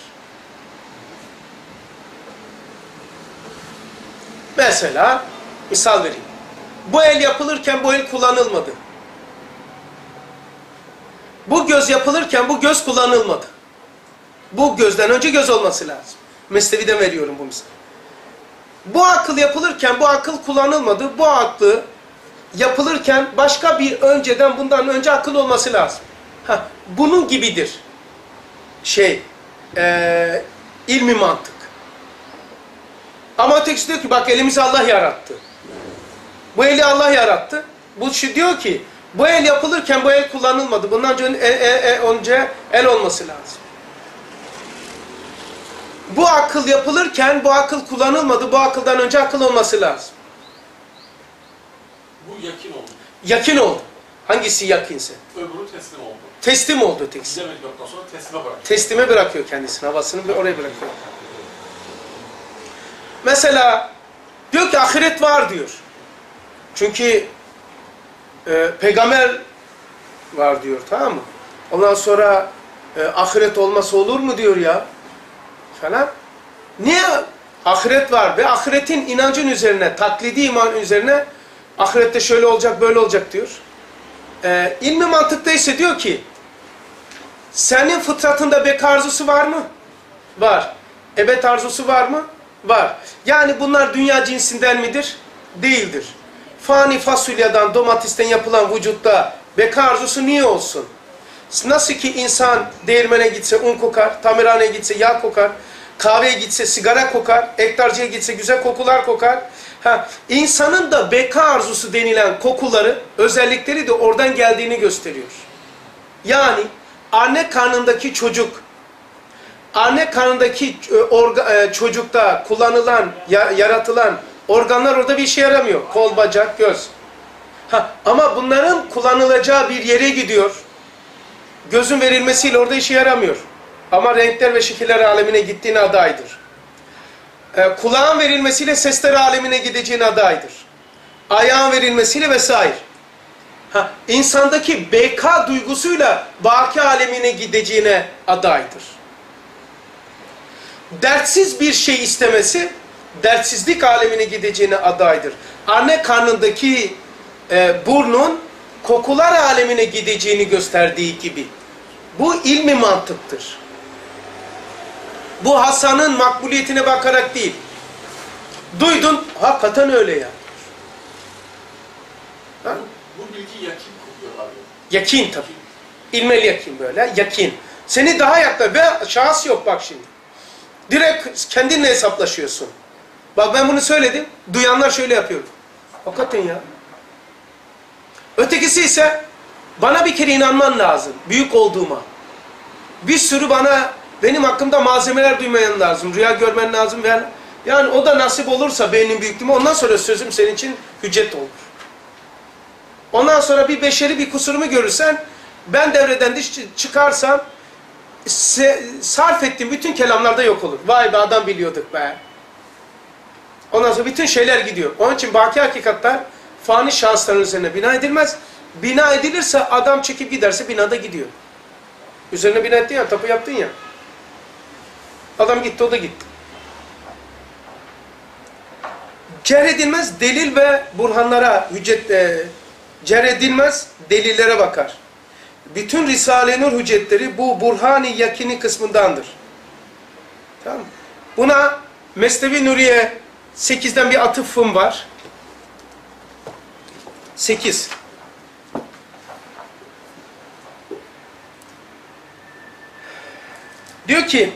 Mesela misal vereyim. Bu el yapılırken bu el kullanılmadı. Bu göz yapılırken bu göz kullanılmadı. Bu gözden önce göz olması lazım. Mesnevi'den veriyorum bu misal. Bu akıl yapılırken bu akıl kullanılmadı. Bu aklı yapılırken başka bir önceden bundan önce akıl olması lazım. Ha, bunun gibidir. Şey, e, ilmi mantık. Ama ötekisi diyor ki bak elimizi Allah yarattı. Bu eli Allah yarattı. Bu şu diyor ki bu el yapılırken bu el kullanılmadı. Bundan önce, e, e, e, önce el olması lazım. Bu akıl yapılırken bu akıl kullanılmadı. Bu akıldan önce akıl olması lazım. Bu yakin oldu. Yakin oldu. Hangisi yakinse? Öbürü teslim oldu. Teslim oldu tekisi. Gidemedikten sonra teslime bırakıyor. Teslime bırakıyor kendisini. Havasını oraya bırakıyor. Mesela diyor ki ahiret var diyor. Çünkü e, peygamber var diyor, tamam mı? Ondan sonra e, ahiret olmasa olur mu diyor ya falan. Niye ahiret var ve ahiretin inancın üzerine, taklidi iman üzerine ahirette şöyle olacak böyle olacak diyor. E, ilmi mantıkta ise diyor ki senin fıtratında beka arzusu var mı? Var. Ebed arzusu var mı? Var. Yani bunlar dünya cinsinden midir? Değildir. Fani fasulyeden, domatesten yapılan vücutta beka arzusu niye olsun? Nasıl ki insan değirmene gitse un kokar, tamirhaneye gitse yağ kokar, kahveye gitse sigara kokar, ektarcıya gitse güzel kokular kokar. Ha, insanın da beka arzusu denilen kokuları, özellikleri de oradan geldiğini gösteriyor. Yani anne karnındaki çocuk, anne karnındaki orga, çocukta kullanılan, yaratılan organlar orada bir işe yaramıyor. Kol, bacak, göz. Ha, ama bunların kullanılacağı bir yere gidiyor. Gözün verilmesiyle orada işe yaramıyor. Ama renkler ve şekiller alemine gittiğine adaydır. Ee, kulağın verilmesiyle sesler alemine gideceğine adaydır. Ayağın verilmesiyle vesaire. Ha, insandaki beka duygusuyla baki alemine gideceğine adaydır. Dertsiz bir şey istemesi, dertsizlik alemine gideceğine adaydır. Anne karnındaki e, burnun kokular alemine gideceğini gösterdiği gibi. Bu ilmi mantıktır. Bu Hasan'ın makbuliyetine bakarak değil. Duydun, hakikaten öyle ya. Ha? Bu bilgi yakin kokuyor abi. Yakin tabii. İlmel yakin böyle, yakin. Seni daha yakla ve şahıs yok bak şimdi. Direkt kendinle hesaplaşıyorsun. Bak ben bunu söyledim, duyanlar şöyle yapıyor. Hakikaten ya. Ötekisi ise bana bir kere inanman lazım, büyük olduğuma. Bir sürü bana, benim hakkımda malzemeler duymayan lazım, rüya görmen lazım. Yani, yani o da nasip olursa benim büyüklüğüme, ondan sonra sözüm senin için hüccet olur. Ondan sonra bir beşeri bir kusurumu görürsen, ben devreden diş çıkarsam, sarf ettiğim bütün kelamlarda yok olur. Vay be adam biliyorduk be. Ondan sonra bütün şeyler gidiyor. Onun için baki hakikatler fani şahısların üzerine bina edilmez. Bina edilirse adam çekip giderse binada gidiyor. Üzerine bina ettin ya, tapu yaptın ya. Adam gitti, o da gitti. Cerh edilmez delil ve burhanlara, hüccet, e, cerh edilmez delillere bakar. Bütün Risale-i Nur hüccetleri bu burhani yakini kısmındandır. Tamam mı? Buna Mesnevi Nuriye sekizden bir atıfım var. sekiz. Diyor ki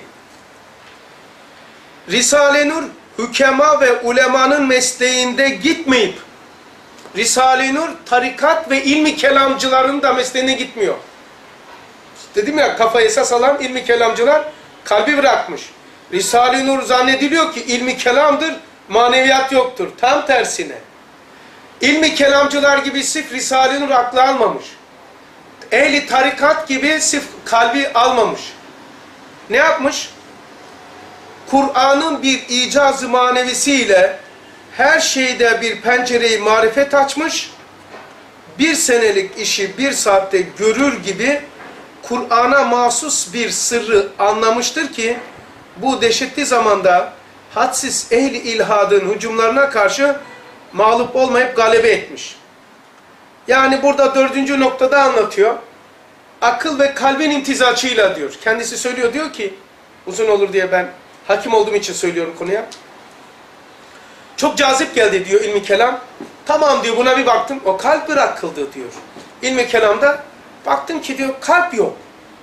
Risale-i Nur hükema ve ulemanın mesleğinde gitmeyip Risale-i Nur tarikat ve ilmi kelamcıların da mesleğine gitmiyor. Dedim ya, kafa esas alan ilmi kelamcılar kalbi bırakmış. Risale-i Nur zannediliyor ki ilmi kelamdır, maneviyat yoktur. Tam tersine. İlmi kelamcılar gibi sırf Risale-i Nur aklı almamış. Ehli tarikat gibi sırf kalbi almamış. Ne yapmış? Kur'an'ın bir icaz-ı manevisiyle her şeyde bir pencereyi marifet açmış, bir senelik işi bir saatte görür gibi Kur'an'a mahsus bir sırrı anlamıştır ki bu dehşetli zamanda hadsiz ehli ilhadın hücumlarına karşı mağlup olmayıp galebe etmiş. Yani burada dördüncü noktada anlatıyor. Akıl ve kalbin imtizacıyla diyor. Kendisi söylüyor, diyor ki Uzun olur diye ben hakim olduğum için söylüyorum konuya. Çok cazip geldi diyor ilmi kelam. Tamam diyor, buna bir baktım. O kalp bırakıldı diyor. İlmi kelamda baktım ki diyor kalp yok.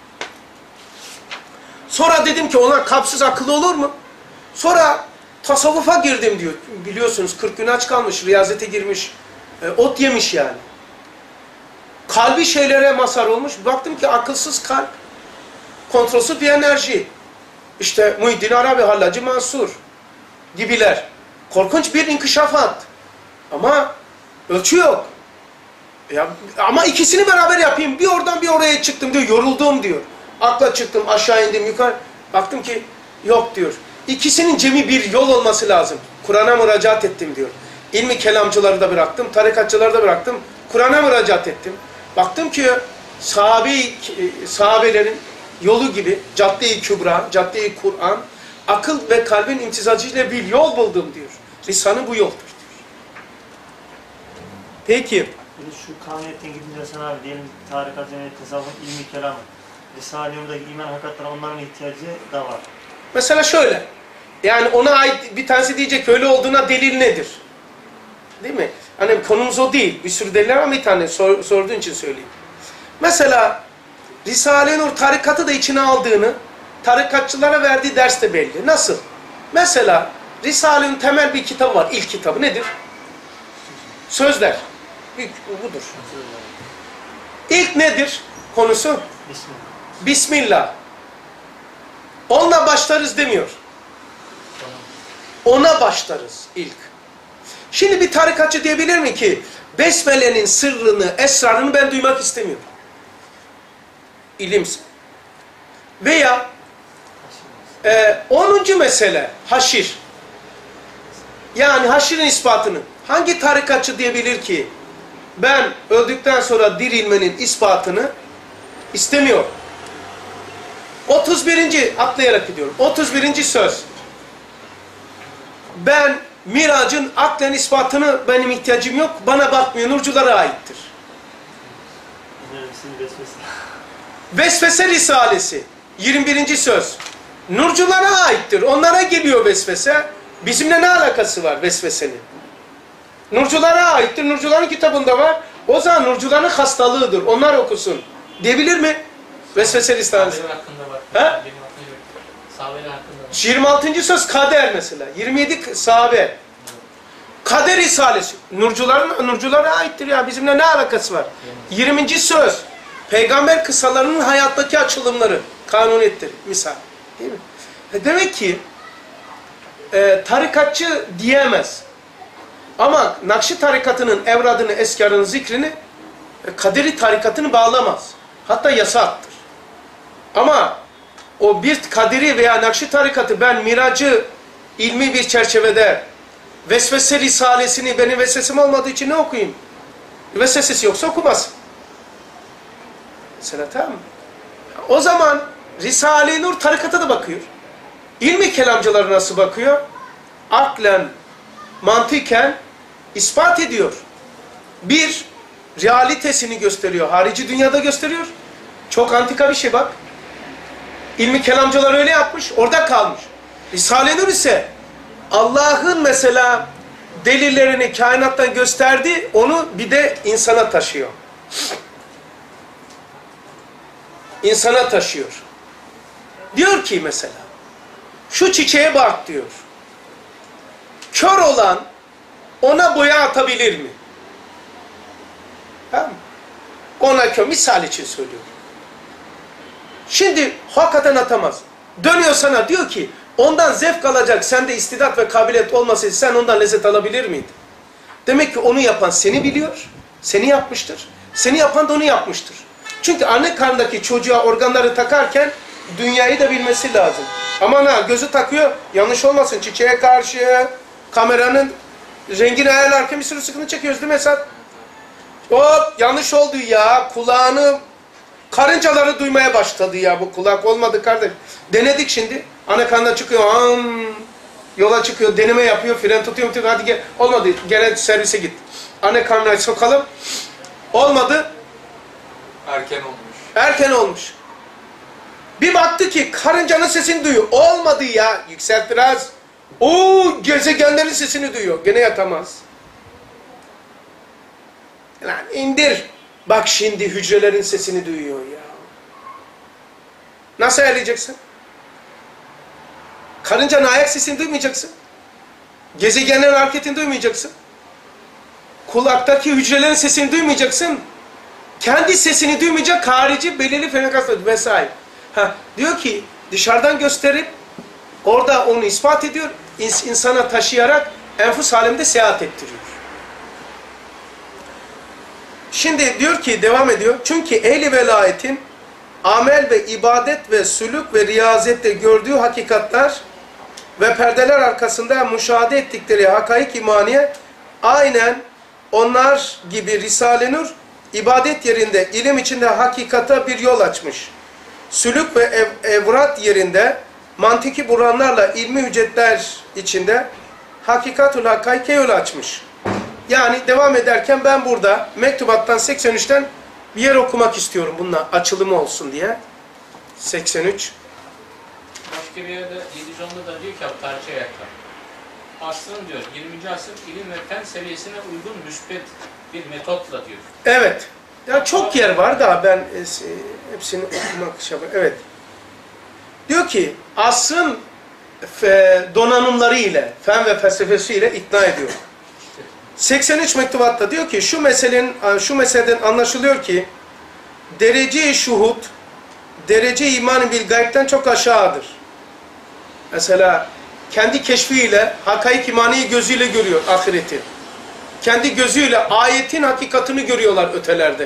Sonra dedim ki ona kalpsiz akıllı olur mu? Sonra tasavvufa girdim diyor. Biliyorsunuz kırk gün aç kalmış, riyazete girmiş, e, ot yemiş yani. Kalbi şeylere mazhar olmuş. Baktım ki akılsız kalp, kontrolsüz bir enerji. İşte Muhyiddin Arabi, Hallacı Mansur gibiler. Korkunç bir inkişafat. Ama ölçü yok. Ya, ama ikisini beraber yapayım. Bir oradan bir oraya çıktım diyor. Yoruldum diyor. Akla çıktım, aşağı indim, yukarı. Baktım ki yok diyor. İkisinin cemi bir yol olması lazım. Kur'an'a müracaat ettim diyor. İlmi kelamcıları da bıraktım, tarikatçıları da bıraktım. Kur'an'a müracaat ettim. Baktım ki sahabe, sahabelerin yolu gibi cadde-i kübra, cadde-i Kur'an, akıl ve kalbin imtizacıyla bir yol buldum diyor. Lisanı bu yoldur diyor. Peki. Bir de şu kaniyetten gidince sen abi diyelim tarikat, cennet, tasavvuf, ilmi kelamı, Risale-i Nur'daki iman hakikatleri onların ihtiyacı da var. Mesela şöyle. Yani ona ait bir tanesi diyecek öyle olduğuna delil nedir? Değil mi? Hani konumuz o değil. Bir sürü deliller ama bir tane sor, sorduğun için söyleyeyim. Mesela Risale-i Nur tarikatı da içine aldığını tarikatçılara verdiği ders de belli. Nasıl? Mesela Risale-i Nur temel bir kitabı var. İlk kitabı nedir? Sözler. İlk, budur. İlk nedir konusu? Bismillah. Bismillah. Onunla başlarız demiyor. Ona başlarız ilk. Şimdi bir tarikatçı diyebilir mi ki Besmele'nin sırrını, esrarını ben duymak istemiyorum. İlimse. Veya e, onuncu mesele haşir. Yani haşirin ispatını. Hangi tarikatçı diyebilir ki ben öldükten sonra dirilmenin ispatını istemiyor? otuz birinci atlayarak gidiyorum. otuz birinci söz. Ben miracın aklen ispatını benim ihtiyacım yok. Bana bakmıyor. Nurculara aittir. Vesvese Risalesi. yirmi birinci söz. Nurculara aittir. Onlara geliyor vesvese. Bizimle ne alakası var vesvesenin? Nurculara aittir. Nurcuların kitabında var. O zaman nurcuların hastalığıdır. Onlar okusun. Diyebilir mi? Vesvese Risalesi. Sahabeler hakkında var. He? Benim hakkında yok. Sahabeler hakkında var. yirmi altıncı söz kader mesela. yirmi yedi sahabe. Kader Risalesi. Nurcuların, nurculara aittir ya. Bizimle ne alakası var? yirminci söz. Peygamber kıssalarının hayattaki açılımları. Kanuniyettir. Misal. Değil mi? Demek ki e, tarikatçı diyemez. Ama Nakşi tarikatının evradını, eskarını, zikrini e, Kaderi tarikatını bağlamaz. Hatta yasaktır. Ama o bir Kaderi veya Nakşi tarikatı ben miracı ilmi bir çerçevede vesvese risalesini benim vesvesim olmadığı için ne okuyayım? Vesvesesi yoksa okumaz. Mesela tamam mı? O zaman Risale-i Nur tarikata da bakıyor. İlmi kelamcıları nasıl bakıyor? Aklen, mantıken ispat ediyor. Bir, realitesini gösteriyor. Harici dünyada gösteriyor. Çok antika bir şey bak. İlmi kelamcılar öyle yapmış, orada kalmış. Risale-i Nur ise Allah'ın mesela delillerini kainattan gösterdi, onu bir de insana taşıyor. İnsana taşıyor. Diyor ki mesela, şu çiçeğe bak diyor. Kör olan ona boya atabilir mi? Tamam mı? Ona kör, misal için söylüyorum. Şimdi hakikaten atamaz. Dönüyor sana diyor ki, ondan zevk alacak sende istidat ve kabiliyet olmasaydı sen ondan lezzet alabilir miydin? Demek ki onu yapan seni biliyor, seni yapmıştır. Seni yapan da onu yapmıştır. Çünkü anne karnındaki çocuğa organları takarken dünyayı da bilmesi lazım. Aman ha gözü takıyor, yanlış olmasın çiçeğe karşı, kameranın rengini ayarlarken bir sürü sıkıntı çekiyoruz değil mi Esat? Hop yanlış oldu ya, kulağını, karıncaları duymaya başladı ya, bu kulak olmadı kardeş. Denedik şimdi, anne karnından çıkıyor, am, yola çıkıyor, deneme yapıyor, fren tutuyor, tutuyor, hadi gel, olmadı, gene servise git. Anne karnına sokalım, olmadı. Erken olmuş. Erken olmuş. Bir baktı ki karıncanın sesini duyuyor. Olmadı ya. Yükselt biraz. O gezegenlerin sesini duyuyor. Gene yatamaz. Lan indir. Bak şimdi hücrelerin sesini duyuyor ya. Nasıl ayarlayacaksın? Karıncanın ayak sesini duymayacaksın. Gezegenlerin hareketini duymayacaksın. Kulaktaki hücrelerin sesini duymayacaksın. Kendi sesini duymayacak, harici belirli frekanslar vesaire. Ha, diyor ki dışarıdan gösterip orada onu ispat ediyor, ins insana taşıyarak enfus alemde seyahat ettiriyor. Şimdi diyor ki, devam ediyor. Çünkü ehli velayetin amel ve ibadet ve sülük ve riyazette gördüğü hakikatler ve perdeler arkasında müşahede ettikleri hakaik imaniye aynen onlar gibi Risale-i Nur ibadet yerinde ilim içinde hakikata bir yol açmış. Sülük ve ev, evrat yerinde mantiki buranlarla ilmi hüccetler içinde hakikatul hakaike yol açmış. Yani devam ederken ben burada mektubattan seksen üçten bir yer okumak istiyorum bununla açılımı olsun diye. seksen üç. Başka bir yerde yedi yüz onda da diyor ki Aptarcı ayakta. Aslında diyor yirminci asır ilim ve fen seviyesine uygun müsbet bir metotla diyor. Evet. Ya çok yer var da ben e, hepsini okumak şey yapayım. Evet. Diyor ki asrın donanımları ile, fen ve felsefesi ile ikna ediyor. seksen üç mektubatta diyor ki şu meselenin şu meseleden anlaşılıyor ki derece-i şuhud, derece-i iman bil gayb'den çok aşağıdır. Mesela kendi keşfiyle hakaik imaniyi gözüyle görüyor ahireti. Kendi gözüyle ayetin hakikatini görüyorlar ötelerde.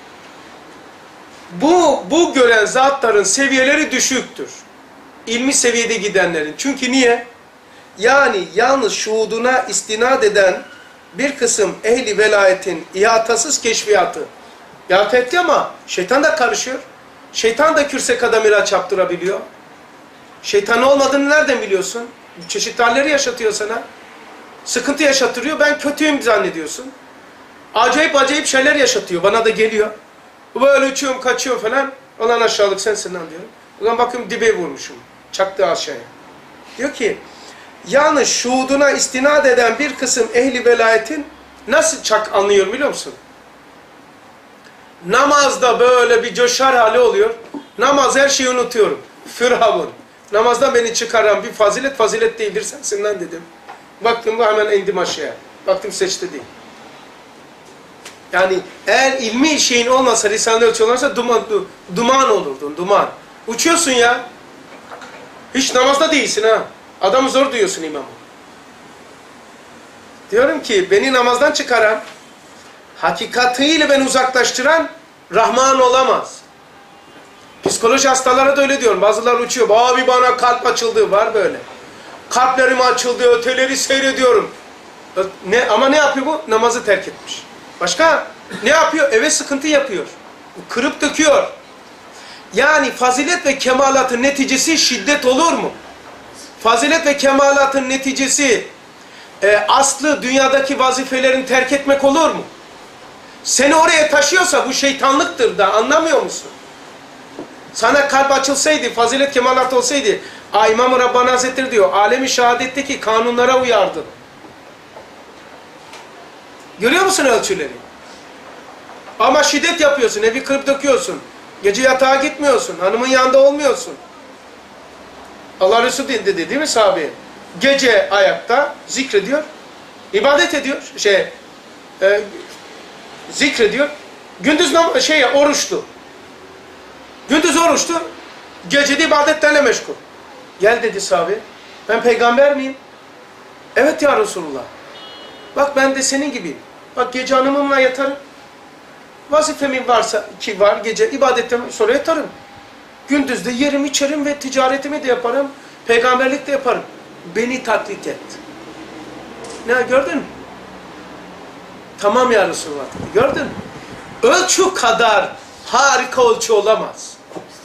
Bu bu gören zatların seviyeleri düşüktür. İlmi seviyede gidenlerin. Çünkü niye? Yani yalnız şuhuduna istinad eden bir kısım ehli velayetin ihatasız keşfiyatı. İhata etti ama şeytan da karışıyor. Şeytan da kürse kadamira çaptırabiliyor. Şeytan olmadığını nereden biliyorsun? Çeşitli halleri yaşatıyor sana. Sıkıntı yaşatırıyor. Ben kötüyüm zannediyorsun. Acayip acayip şeyler yaşatıyor. Bana da geliyor. Böyle uçuyorum, kaçıyorum falan. Olan aşağılık sensin lan diyorum. O zaman bakıyorum dibe vurmuşum. Çaktı aşağıya. Diyor ki yalnız şuhuduna istinad eden bir kısım ehli velayetin nasıl çak anlıyor biliyor musun? Namazda böyle bir coşar hali oluyor. Namaz her şeyi unutuyorum. Firavun. Namazdan beni çıkaran bir fazilet fazilet değildir sensin lan dedim. Baktım bu hemen indim aşağıya. Baktım seçti değil. Yani eğer ilmi şeyin olmasa, Risale-i Ölçü olmasa duman, du, duman olurdun, duman. Uçuyorsun ya. Hiç namazda değilsin ha. Adamı zor duyuyorsun imamı. Diyorum ki beni namazdan çıkaran, hakikatiyle beni uzaklaştıran Rahman olamaz. Psikoloji hastalara da öyle diyorum. Bazıları uçuyor. Abi bana kalp açıldı. Var böyle. Kalplerim açıldı. Öteleri seyrediyorum. Ne, ama ne yapıyor bu? Namazı terk etmiş. Başka? Ne yapıyor? Eve sıkıntı yapıyor. Kırıp döküyor. Yani fazilet ve kemalatın neticesi şiddet olur mu? Fazilet ve kemalatın neticesi e, aslı dünyadaki vazifelerini terk etmek olur mu? Seni oraya taşıyorsa bu şeytanlıktır da anlamıyor musun? Sana kalp açılsaydı, fazilet kemalat olsaydı, İmam-ı Rabbani Hazretleri diyor, alemi şehadetteki kanunlara uyardın. Görüyor musun ölçüleri? Ama şiddet yapıyorsun, evi kırıp döküyorsun. Gece yatağa gitmiyorsun, hanımın yanında olmuyorsun. Allah Resulü dedi değil mi sahabe? Gece ayakta zikrediyor, ibadet ediyor, şey, e, zikrediyor. Gündüz şey oruçlu. Gündüz oruçlu, gece de ibadetlerle meşgul. Gel dedi sahabe, ben peygamber miyim? Evet ya Resulullah. Bak ben de senin gibiyim. Bak gece hanımımla yatarım. Vazifemin varsa ki var gece ibadetten sonra yatarım. Gündüz de yerim içerim ve ticaretimi de yaparım. Peygamberlik de yaparım. Beni taklit et. Ne gördün mü? Tamam ya Resulullah. Gördün mü? Ölçü kadar harika ölçü olamaz.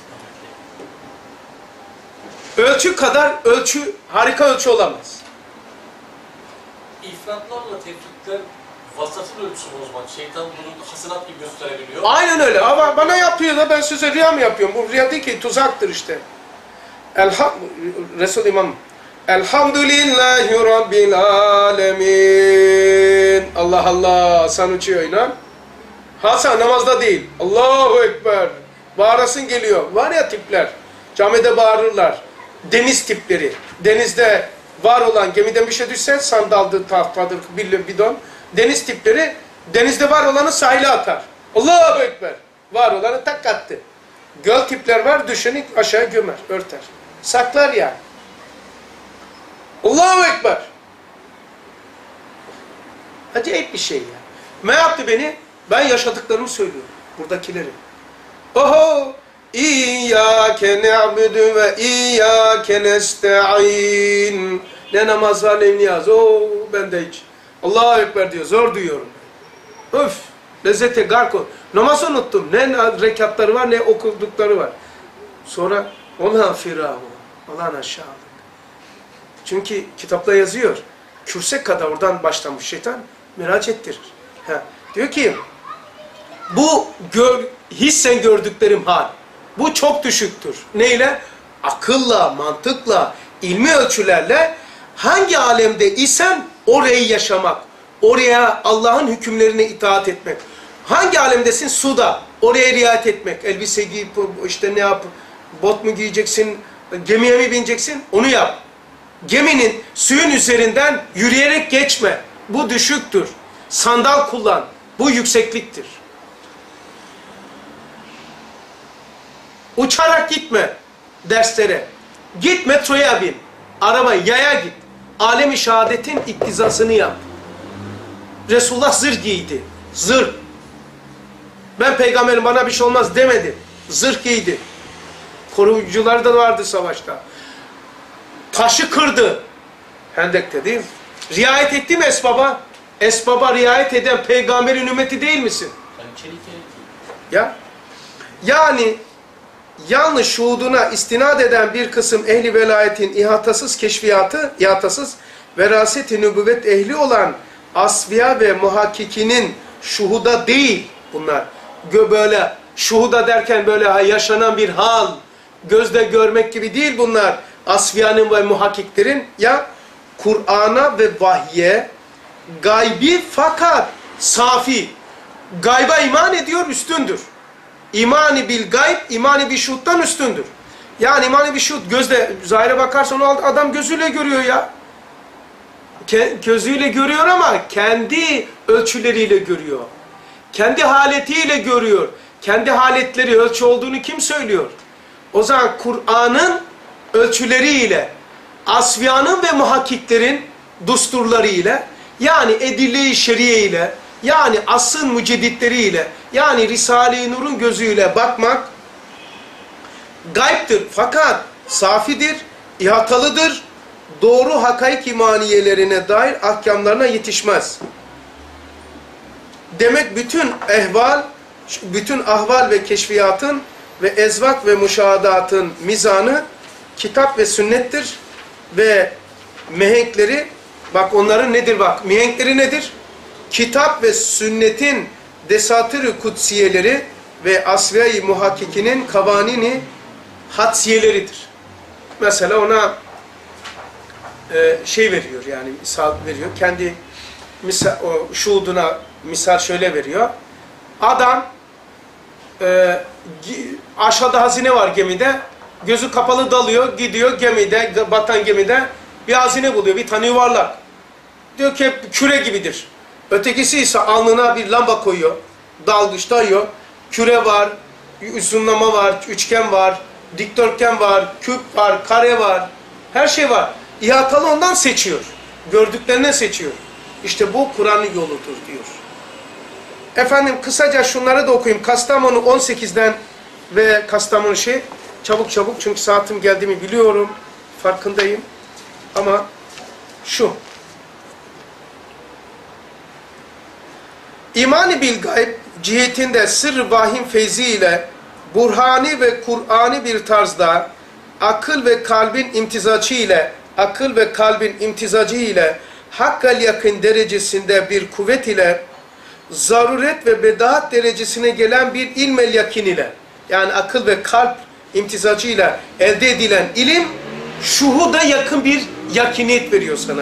Ölçü kadar ölçü harika ölçü olamaz. İfratlarla tefrikler Vasatın ölçüsü o zaman. Şeytan bunu hasenat gibi gösterebiliyor. Aynen öyle. Ama bana yapıyor da ben size riya mı yapıyorum? Bu riya değil ki, tuzaktır işte. Elham Resul İmam Elhamdülillahi Rabbil Alemin. Allah Allah, Hasan uçuyor inan. Hasan namazda değil. Allahu Ekber. Bağırasın geliyor. Var ya tipler. Camide bağırırlar. Deniz tipleri. Denizde var olan, gemiden bir şey düşse, sandaldır, tahtadır, bir bidon. Deniz tipleri, denizde var olanı sahile atar. Allahu Ekber. Var olanı tak attı. Göl tipler var, düşeni aşağı gömer, örter. Saklar yani. Allahu Ekber. Acayip bir şey ya. Ne yaptı beni? Ben yaşadıklarımı söylüyorum. Buradakileri. Oho! İyyâke ne'budu ve iyyâke nesta'in. Ne namaz var ne niyaz. Oo, ben de hiç. Allahu Ekber diyor. Zor duyuyorum. Öf! Lezzete gark ol. Namaz unuttum. Ne rekatları var ne okudukları var. Sonra ona firahu. Allah'ın aşağılık. Çünkü kitapta yazıyor. Kürse kadar oradan başlamış şeytan miraç ettirir. Ha. Diyor ki bu gör, hissen gördüklerim hal. Bu çok düşüktür. Neyle? Akılla, mantıkla, ilmi ölçülerle hangi alemde isen orayı yaşamak. Oraya Allah'ın hükümlerine itaat etmek. Hangi alemdesin? Suda. Oraya riayet etmek. Elbise giyip işte ne yap? Bot mu giyeceksin? Gemiye mi bineceksin? Onu yap. Geminin suyun üzerinden yürüyerek geçme. Bu düşüktür. Sandal kullan. Bu yüksekliktir. Uçarak gitme derslere. Git metroya bin. Araba yaya git. Alem-i şehadetin iktizasını yap. Resulullah zırh giydi. Zırh. Ben peygamberim bana bir şey olmaz demedi. Zırh giydi. Koruyucular da vardı savaşta. Taşı kırdı. Hendek'te değil mi? Riayet etti mi esbaba? Esbaba riayet eden peygamberin ümmeti değil misin? Ya. Yani yanlış şuhuduna istinad eden bir kısım ehli velayetin ihatasız keşfiyatı, ihatasız veraset-i nübüvvet ehli olan asfiya ve muhakkikinin şuhuda değil bunlar. Gö böyle şuhuda derken böyle yaşanan bir hal, gözle görmek gibi değil bunlar. Asfiyanın ve muhakkiklerin ya Kur'an'a ve vahye gaybi fakat safi. Gayba iman ediyor, üstündür. İmani bil gayb, imani bil şuhuttan üstündür. Yani imani bil şuhut, gözle, zahire bakarsan adam gözüyle görüyor ya. Gözüyle görüyor ama kendi ölçüleriyle görüyor. Kendi haletiyle görüyor. Kendi haletleri ölçü olduğunu kim söylüyor? O zaman Kur'an'ın ölçüleriyle, asfiyanın ve muhakkiklerin dusturlarıyla, yani edille-i şeriye ile, yani asrın mücedditleriyle, yani Risale-i Nur'un gözüyle bakmak gaybdir. Fakat safidir, ihatalıdır, doğru hakaik imaniyelerine dair ahkamlarına yetişmez. Demek bütün ehval, bütün ahval ve keşfiyatın ve ezvak ve müşahadatın mizanı kitap ve sünnettir ve mihenkleri, bak onların nedir bak, mihenkleri nedir? Kitap ve sünnetin desatır-ı kutsiyeleri ve asfiye-i muhakkikinin kavanini hadsiyeleridir. Mesela ona e, şey veriyor, yani misal veriyor. Kendi misal, o şuhuduna misal şöyle veriyor. Adam e, aşağıda hazine var gemide. Gözü kapalı dalıyor, gidiyor gemide, batan gemide bir hazine buluyor, bir tane yuvarlak. Diyor ki küre gibidir. Ötekisi ise alnına bir lamba koyuyor, dalgıç dayıyor. Küre var, uzunlama var, üçgen var, dikdörtgen var, küp var, kare var. Her şey var. İhatalı ondan seçiyor. Gördüklerinden seçiyor. İşte bu Kur'an'ın yoludur diyor. Efendim kısaca şunları da okuyayım. Kastamonu on sekizden ve Kastamonu şey, çabuk çabuk çünkü saatim geldiğimi biliyorum. Farkındayım. Ama şu. İmani bil gayb cihetinde sırr vahim feyzi ile burhani ve Kur'ani bir tarzda akıl ve kalbin imtizacı ile akıl ve kalbin imtizacı ile hakkal yakın derecesinde bir kuvvet ile zaruret ve bedahat derecesine gelen bir ilmel yakin ile, yani akıl ve kalp imtizacıyla elde edilen ilim şuhuda yakın bir yakiniyet veriyor sana.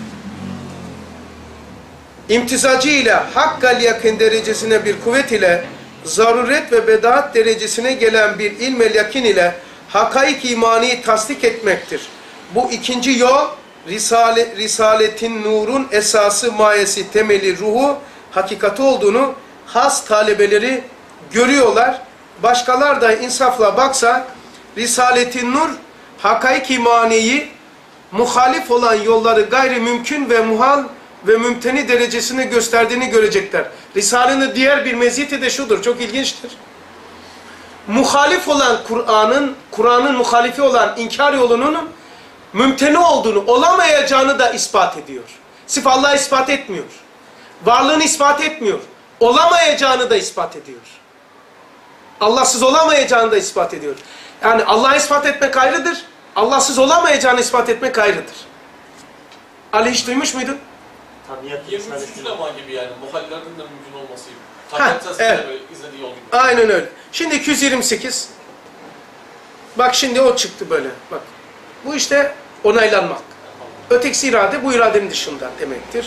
İmtizacıyla hakkal yakın derecesine bir kuvvet ile zaruret ve bedahat derecesine gelen bir ilmel yakin ile hakaik imani tasdik etmektir. Bu ikinci yol Risale, Risaletin nurun esası, mayesi, temeli, ruhu, hakikati olduğunu has talebeleri görüyorlar. Başkalar da insafla baksa Risaletin nur hakaik imaniyi muhalif olan yolları gayri mümkün ve muhal ve mümteni derecesine gösterdiğini görecekler. Risale'nin diğer bir meziyeti de şudur, çok ilginçtir. Muhalif olan Kur'an'ın, Kur'an'ın muhalifi olan inkar yolunun mümteni olduğunu, olamayacağını da ispat ediyor. Sırf Allah'ı ispat etmiyor. Varlığını ispat etmiyor. Olamayacağını da ispat ediyor. Allahsız olamayacağını da ispat ediyor. Yani Allah'ı ispat etmek ayrıdır. Allahsız olamayacağını ispat etmek ayrıdır. Ali hiç duymuş muydun? Tabiat yirmi üçüncü risalesi. zaman gibi yani. Muhallerin de mümkün olması gibi. Heh, Tabiat testinde evet. böyle izlediği yol gibi. Aynen öyle. Şimdi iki yüz yirmi sekiz. Bak şimdi o çıktı böyle. Bak. Bu işte onaylanmak. Ötekisi irade bu iradenin dışında demektir.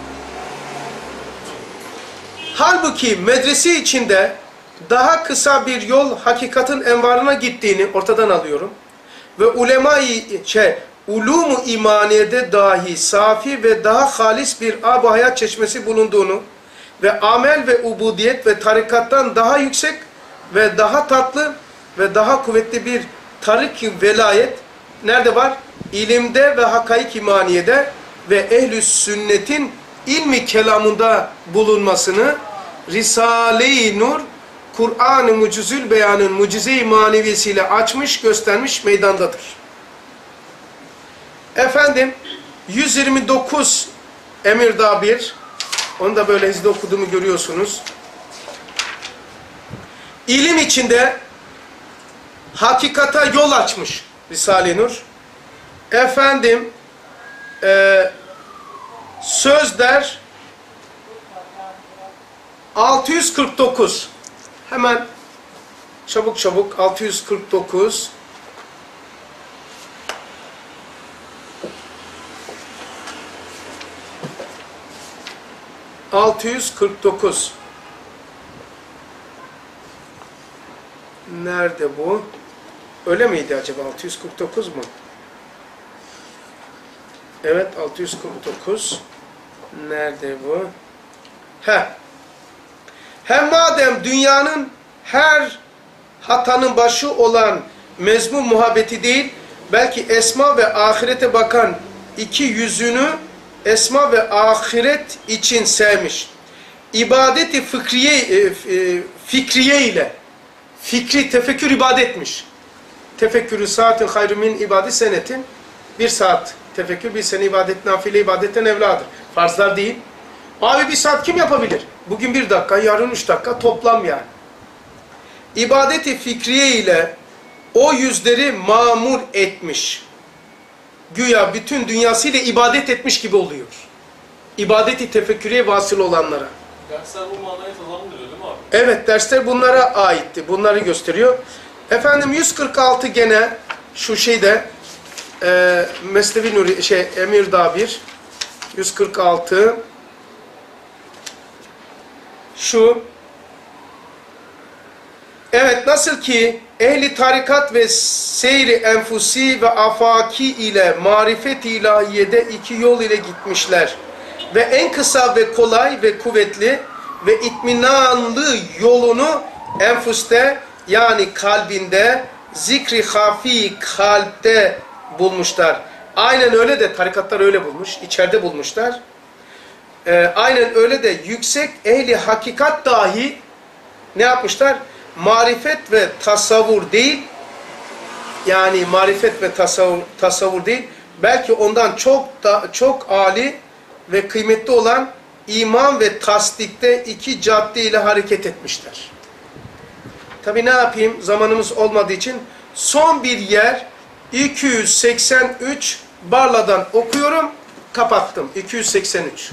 Halbuki medrese içinde daha kısa bir yol hakikatin envarına gittiğini ortadan alıyorum. Ve ulema-i şey, ulûm-u imaniyede dahi safi ve daha halis bir ab-ı hayat çeşmesi bulunduğunu ve amel ve ubudiyet ve tarikattan daha yüksek ve daha tatlı ve daha kuvvetli bir tarik-i velayet nerede var? İlimde ve hakaik imaniyede ve ehl-i sünnetin ilmi kelamında bulunmasını Risale-i Nur Kur'an-ı Mucizül Beyan'ın mucize-i maneviyesiyle açmış, göstermiş meydandadır. Efendim, yüz yirmi dokuz Emirdağ bir, onu da böyle hızlı okuduğumu görüyorsunuz. İlim içinde hakikata yol açmış Risale-i Nur. Efendim, e, sözler altı yüz kırk dokuz. Hemen çabuk çabuk altı yüz kırk dokuz. altı yüz kırk dokuz. Nerede bu? Öyle miydi acaba? altı yüz kırk dokuz mu? Evet, altı yüz kırk dokuz. Nerede bu? Heh. Hem madem dünyanın her hatanın başı olan mezmun muhabbeti değil, belki esma ve ahirete bakan iki yüzünü esma ve ahiret için sevmiş. İbadeti fıkriye, e, e, fikriye ile, fikri tefekkür ibadetmiş. Tefekkürü saatin hayrü min ibadet senetin, bir saat tefekkür, bir sene ibadet, nafile ibadetten evladır. Farzlar değil. Abi bir saat kim yapabilir? Bugün bir dakika, yarın üç dakika toplam yani. İbadeti fikriye ile o yüzleri mamur etmiş. Güya bütün dünyasıyla ibadet etmiş gibi oluyor. İbadeti tefekküreye vasıl olanlara. Dersler bu manaya tazamlıdır değil mi abi? Evet, dersler bunlara aitti. Bunları gösteriyor. Efendim yüz kırk altı gene şu şeyde e, Mesnevi Nuri, şey, Emirdağ bir yüz kırk altı şu, evet, nasıl ki ehli tarikat ve seyri enfusi ve afaki ile marifet ilahiyede iki yol ile gitmişler ve en kısa ve kolay ve kuvvetli ve itminanlı yolunu enfuste, yani kalbinde, zikri hafi kalpte bulmuşlar. Aynen öyle de tarikatlar öyle bulmuş, içeride bulmuşlar. Ee, aynen öyle de yüksek ehli hakikat dahi ne yapmışlar? Marifet ve tasavvur değil, yani marifet ve tasavvur, tasavvur değil, belki ondan çok da, çok âli ve kıymetli olan iman ve tasdikte iki cadde ile hareket etmişler. Tabi ne yapayım, zamanımız olmadığı için son bir yer iki yüz seksen üç Barla'dan okuyorum. kapattım. iki yüz seksen üç.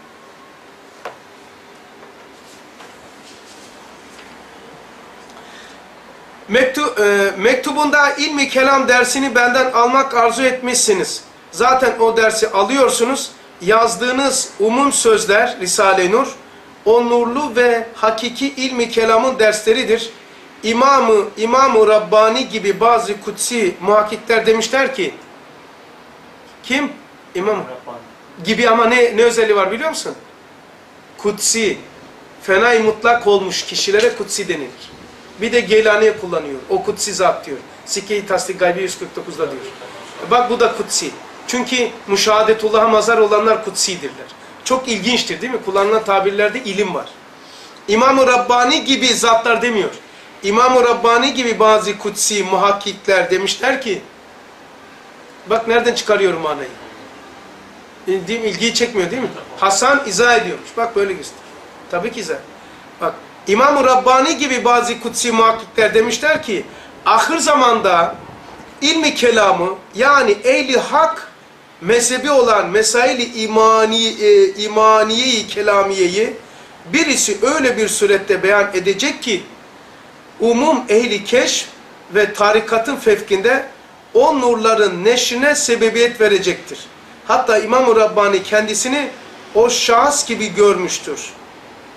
Mektu, e, mektubunda ilmi kelam dersini benden almak arzu etmişsiniz. Zaten o dersi alıyorsunuz. Yazdığınız umum sözler, Risale-i Nur, o nurlu ve hakiki ilmi kelamın dersleridir. İmam-ı İmam-ı Rabbani gibi bazı kutsi muhakkikler demişler ki, kim? İmam gibi ama ne, ne özelliği var biliyor musun? Kutsi, fenay mutlak olmuş kişilere kutsi denilir. Bir de Geylani'ye kullanıyor. O kutsi zat diyor. Sikke-i Tasdik Gaybi yüz kırk dokuzda diyor. Bak bu da kutsi. Çünkü müşahedetullah'a mazhar olanlar kutsidirler. Çok ilginçtir değil mi? Kullanılan tabirlerde ilim var. İmam-ı Rabbani gibi zatlar demiyor. İmam-ı Rabbani gibi bazı kutsi muhakkikler demişler ki, bak nereden çıkarıyorum manayı. Değil mi? İlgiyi çekmiyor değil mi? Hasan izah ediyormuş. Bak böyle göster. Tabii ki izah. Bak İmam-ı Rabbani gibi bazı kutsi muhakkikler demişler ki, ahir zamanda ilmi kelamı yani ehli hak mezhebi olan mesail-i imani, e, imaniye-i kelamiyeyi birisi öyle bir surette beyan edecek ki umum ehli keşf ve tarikatın fevkinde o nurların neşrine sebebiyet verecektir. Hatta İmam-ı Rabbani kendisini o şahıs gibi görmüştür.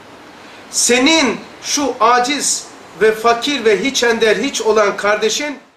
Senin şu aciz ve fakir ve hiç ender hiç olan kardeşin